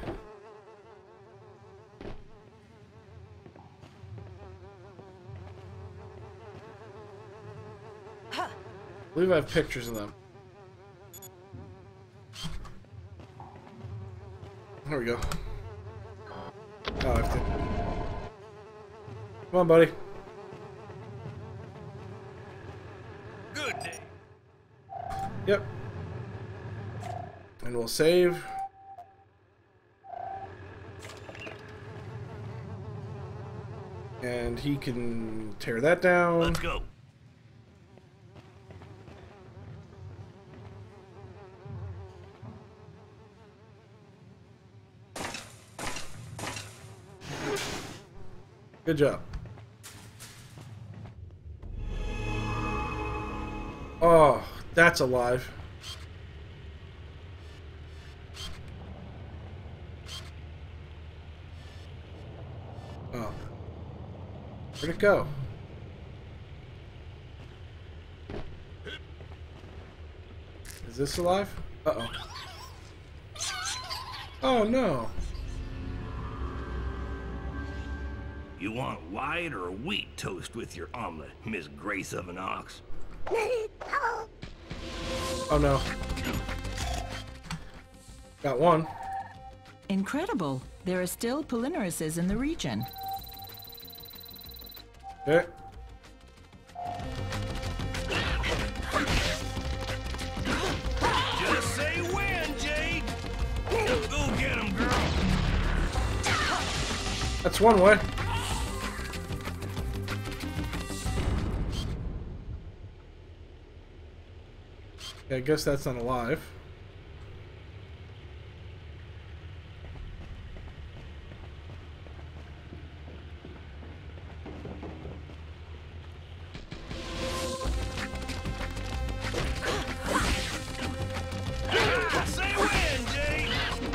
I believe I have pictures of them. There we go. Oh, I have to. Come on, buddy. Good day. Yep. And we'll save. And he can tear that down. Let's go. Good job. Oh, that's alive. Oh. Where'd it go? Is this alive? Uh-oh. Oh, no. You want white or wheat toast with your omelet, Miss Grace of an Ox? Oh, no. Got one. Incredible. There are still polymeruses in the region. Okay. Just say when, Jade! Go get him, girl! That's one way. Okay, I guess that's not alive. Say when, Jade!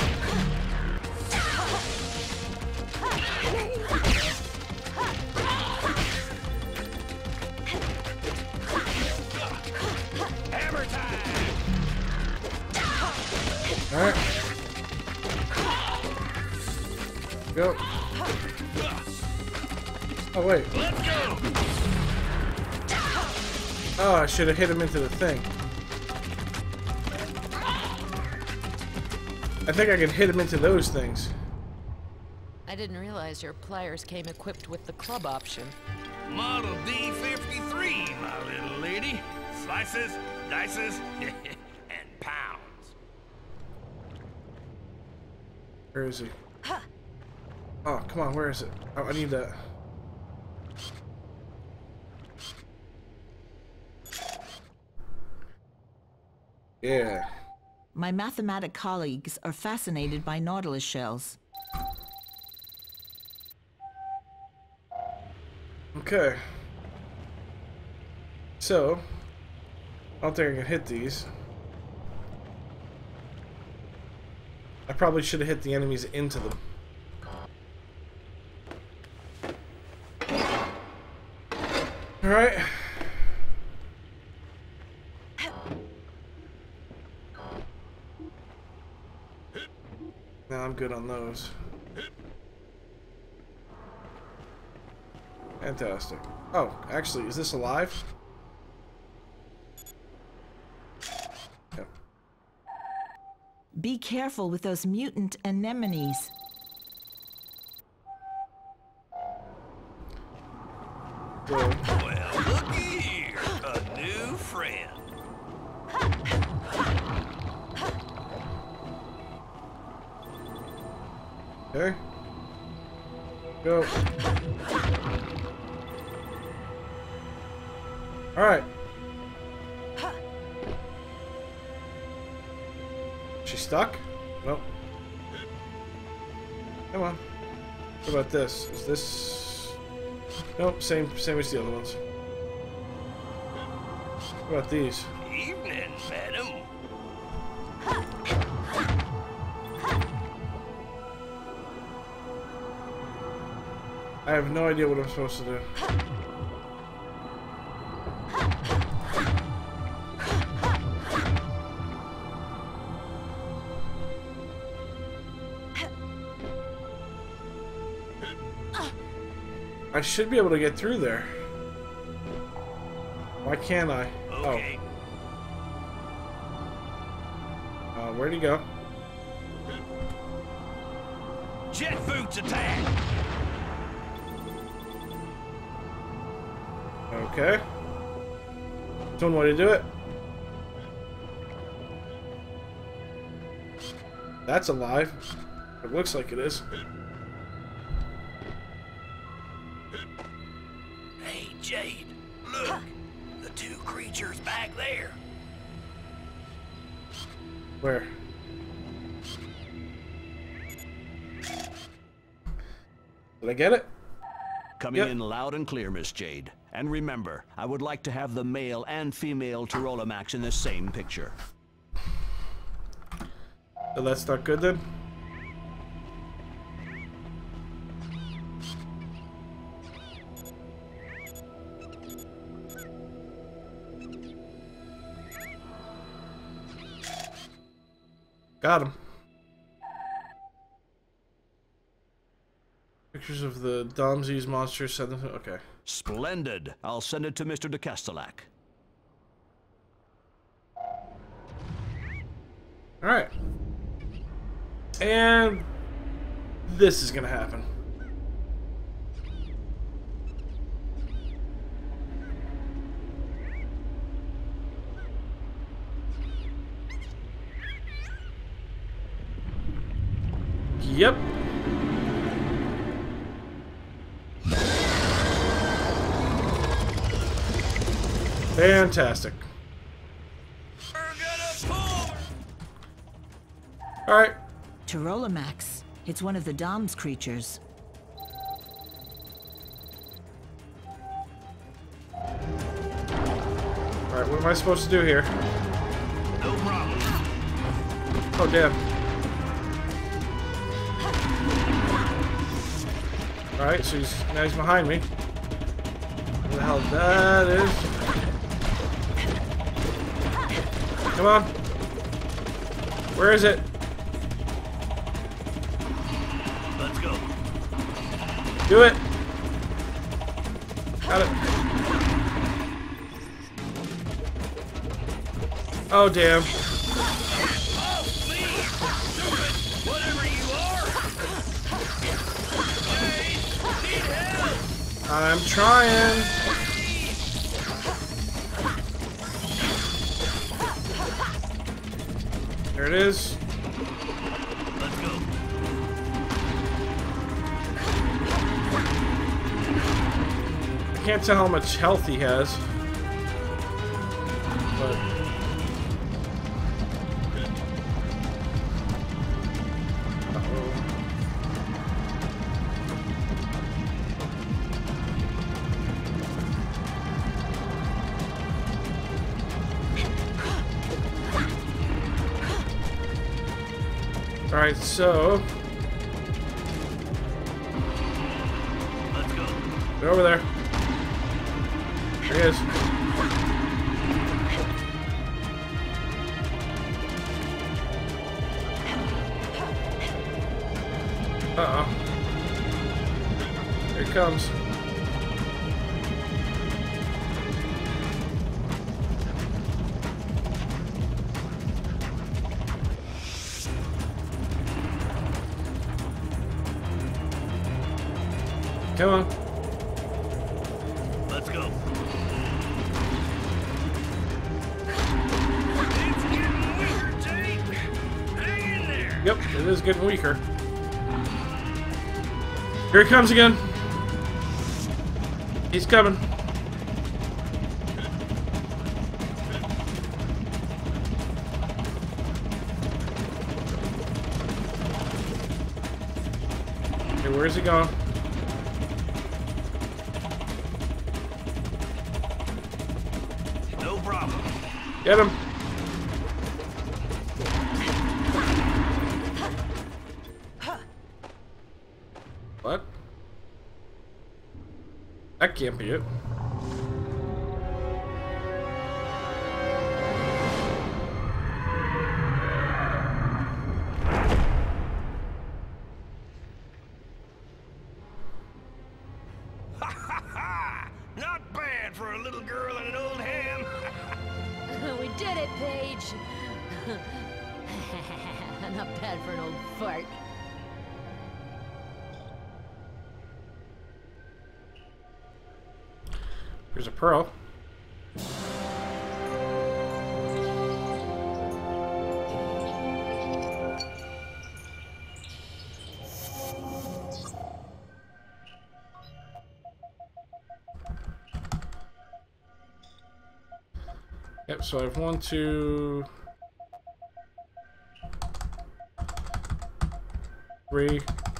Hammer time! Alright. Go. Oh, wait. Let's go! Oh, I should have hit him into the thing. I think I can hit him into those things. I didn't realize your pliers came equipped with the club option. Model D fifty-three, my little lady. Slices, dices, and pounds. Where is he? Oh, come on, where is it? Oh, I need that. Yeah. My mathematic colleagues are fascinated by nautilus shells. Okay. So, I don't think I can hit these. I probably should have hit the enemies into them. Alright. Now I'm good on those. Fantastic. Oh, actually, is this alive? Yep. Be careful with those mutant anemones. Well, looky here, a new friend. Okay. Go. Alright. She stuck? Nope. Come on. What about this? Is this... Nope, same, same as the other ones. What about these? Evening, madam. I have no idea what I'm supposed to do. I should be able to get through there. Why can't I? Okay. Oh. Uh, where'd he go? Jet boots attack! Okay. That's one way to do it. That's alive. It looks like it is. Hey, Jade, look! The two creatures back there. Where? Did I get it? Coming Yep. in loud and clear, Miss Jade. And remember, I would like to have the male and female Tyrolamax in the same picture. So that's not good then? Got him. Pictures of the Domsies monsters. Okay. Splendid. I'll send it to Mister de Castellac. Alright. And this is gonna happen. Yep. Fantastic. Alright. Tyrolamax. It's one of the Dom's creatures. Alright, what am I supposed to do here? No problem. Oh, damn. Alright, so he's, now he's behind me. What the hell that is? Come on. Where is it? Let's go. Do it. Got it. Oh, damn. Oh, please! I'm trying. There it is. Let's go. I can't tell how much health he has. But alright, so Let's go. get over there. There he is. Uh-oh. Here he comes. Come on. Let's go. It's getting weaker, Jake. Hang in there. Yep, it is getting weaker. Here he comes again. He's coming. Okay, where is he going? No problem. Get him. What? That can't be it. Not bad for a little girl and an old ham. We did it, Paige. Not bad for an old fart. Here's a pearl. Yep, so I have one, two, three.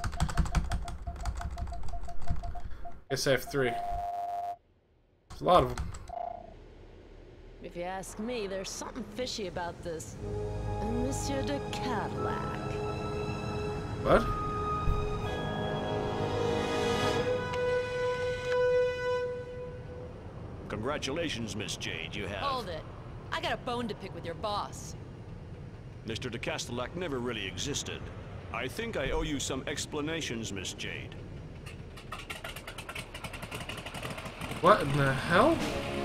Guess I have three. There's a lot of them. If you ask me, there's something fishy about this Monsieur de Cadillac. What? Congratulations, Miss Jade. You have... Hold it. I got a bone to pick with your boss. Mister de Cadillac never really existed. I think I owe you some explanations, Miss Jade. What in the hell?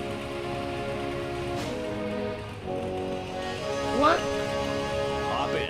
What? Hop in.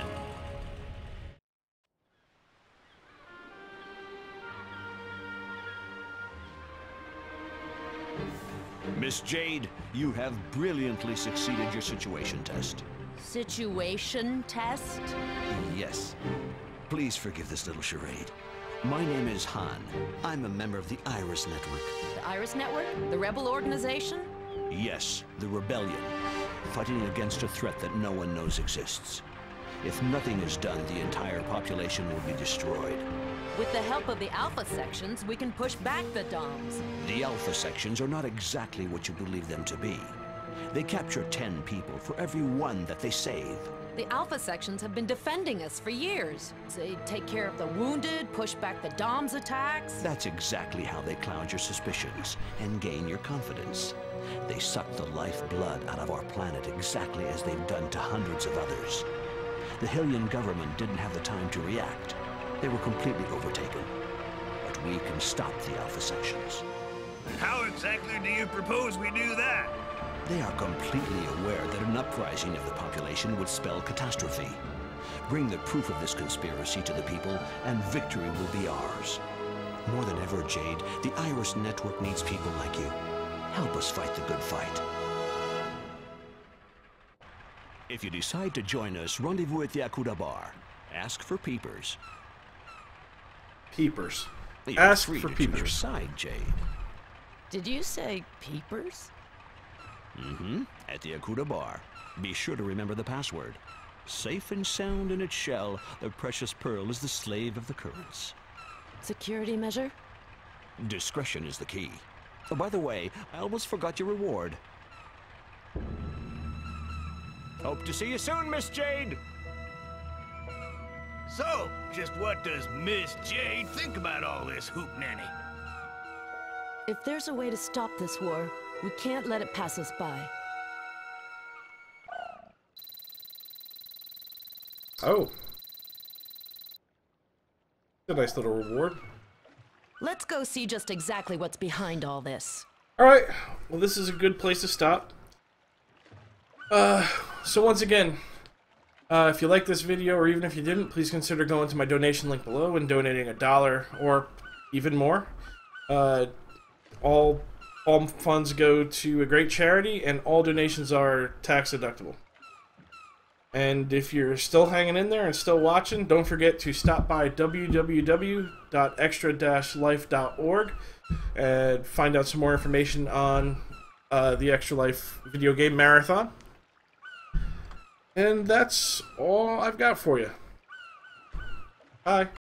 Miss Jade, you have brilliantly succeeded your situation test. Situation test? Yes. Please forgive this little charade. My name is Han. I'm a member of the Iris Network. The Iris Network? The rebel organization? Yes, the rebellion. Fighting against a threat that no one knows exists. If nothing is done, the entire population will be destroyed. With the help of the Alpha sections, we can push back the D O Ms. The Alpha sections are not exactly what you believe them to be. They capture ten people for every one that they save. The Alpha sections have been defending us for years. They take care of the wounded, push back the D O Ms' attacks. That's exactly how they cloud your suspicions and gain your confidence. They suck the lifeblood out of our planet exactly as they've done to hundreds of others. The Hylian government didn't have the time to react. They were completely overtaken. But we can stop the Alpha sections. How exactly do you propose we do that? They are completely aware that an uprising of the population would spell catastrophe. Bring the proof of this conspiracy to the people, and victory will be ours. More than ever, Jade, the Iris Network needs people like you. Help us fight the good fight. If you decide to join us, rendezvous at the Akuda Bar. Ask for peepers. Peepers. You're Ask free for to peepers. choose your side, Jade. Did you say peepers? Mm-hmm. At the Akuda Bar. Be sure to remember the password. Safe and sound in its shell, the precious pearl is the slave of the currents. Security measure? Discretion is the key. Oh, by the way, I almost forgot your reward. Hope to see you soon, Miss Jade. So, just what does Miss Jade think about all this hootenanny? If there's a way to stop this war, we can't let it pass us by. Oh. A nice little reward. Let's go see just exactly what's behind all this. Alright, well this is a good place to stop. Uh, so once again, uh, if you like this video, or even if you didn't, please consider going to my donation link below and donating a dollar or even more. Uh, all, all funds go to a great charity, and all donations are tax deductible. And if you're still hanging in there and still watching, don't forget to stop by w w w dot extra dash life dot org and find out some more information on uh, the Extra Life video game marathon. And that's all I've got for you. Bye.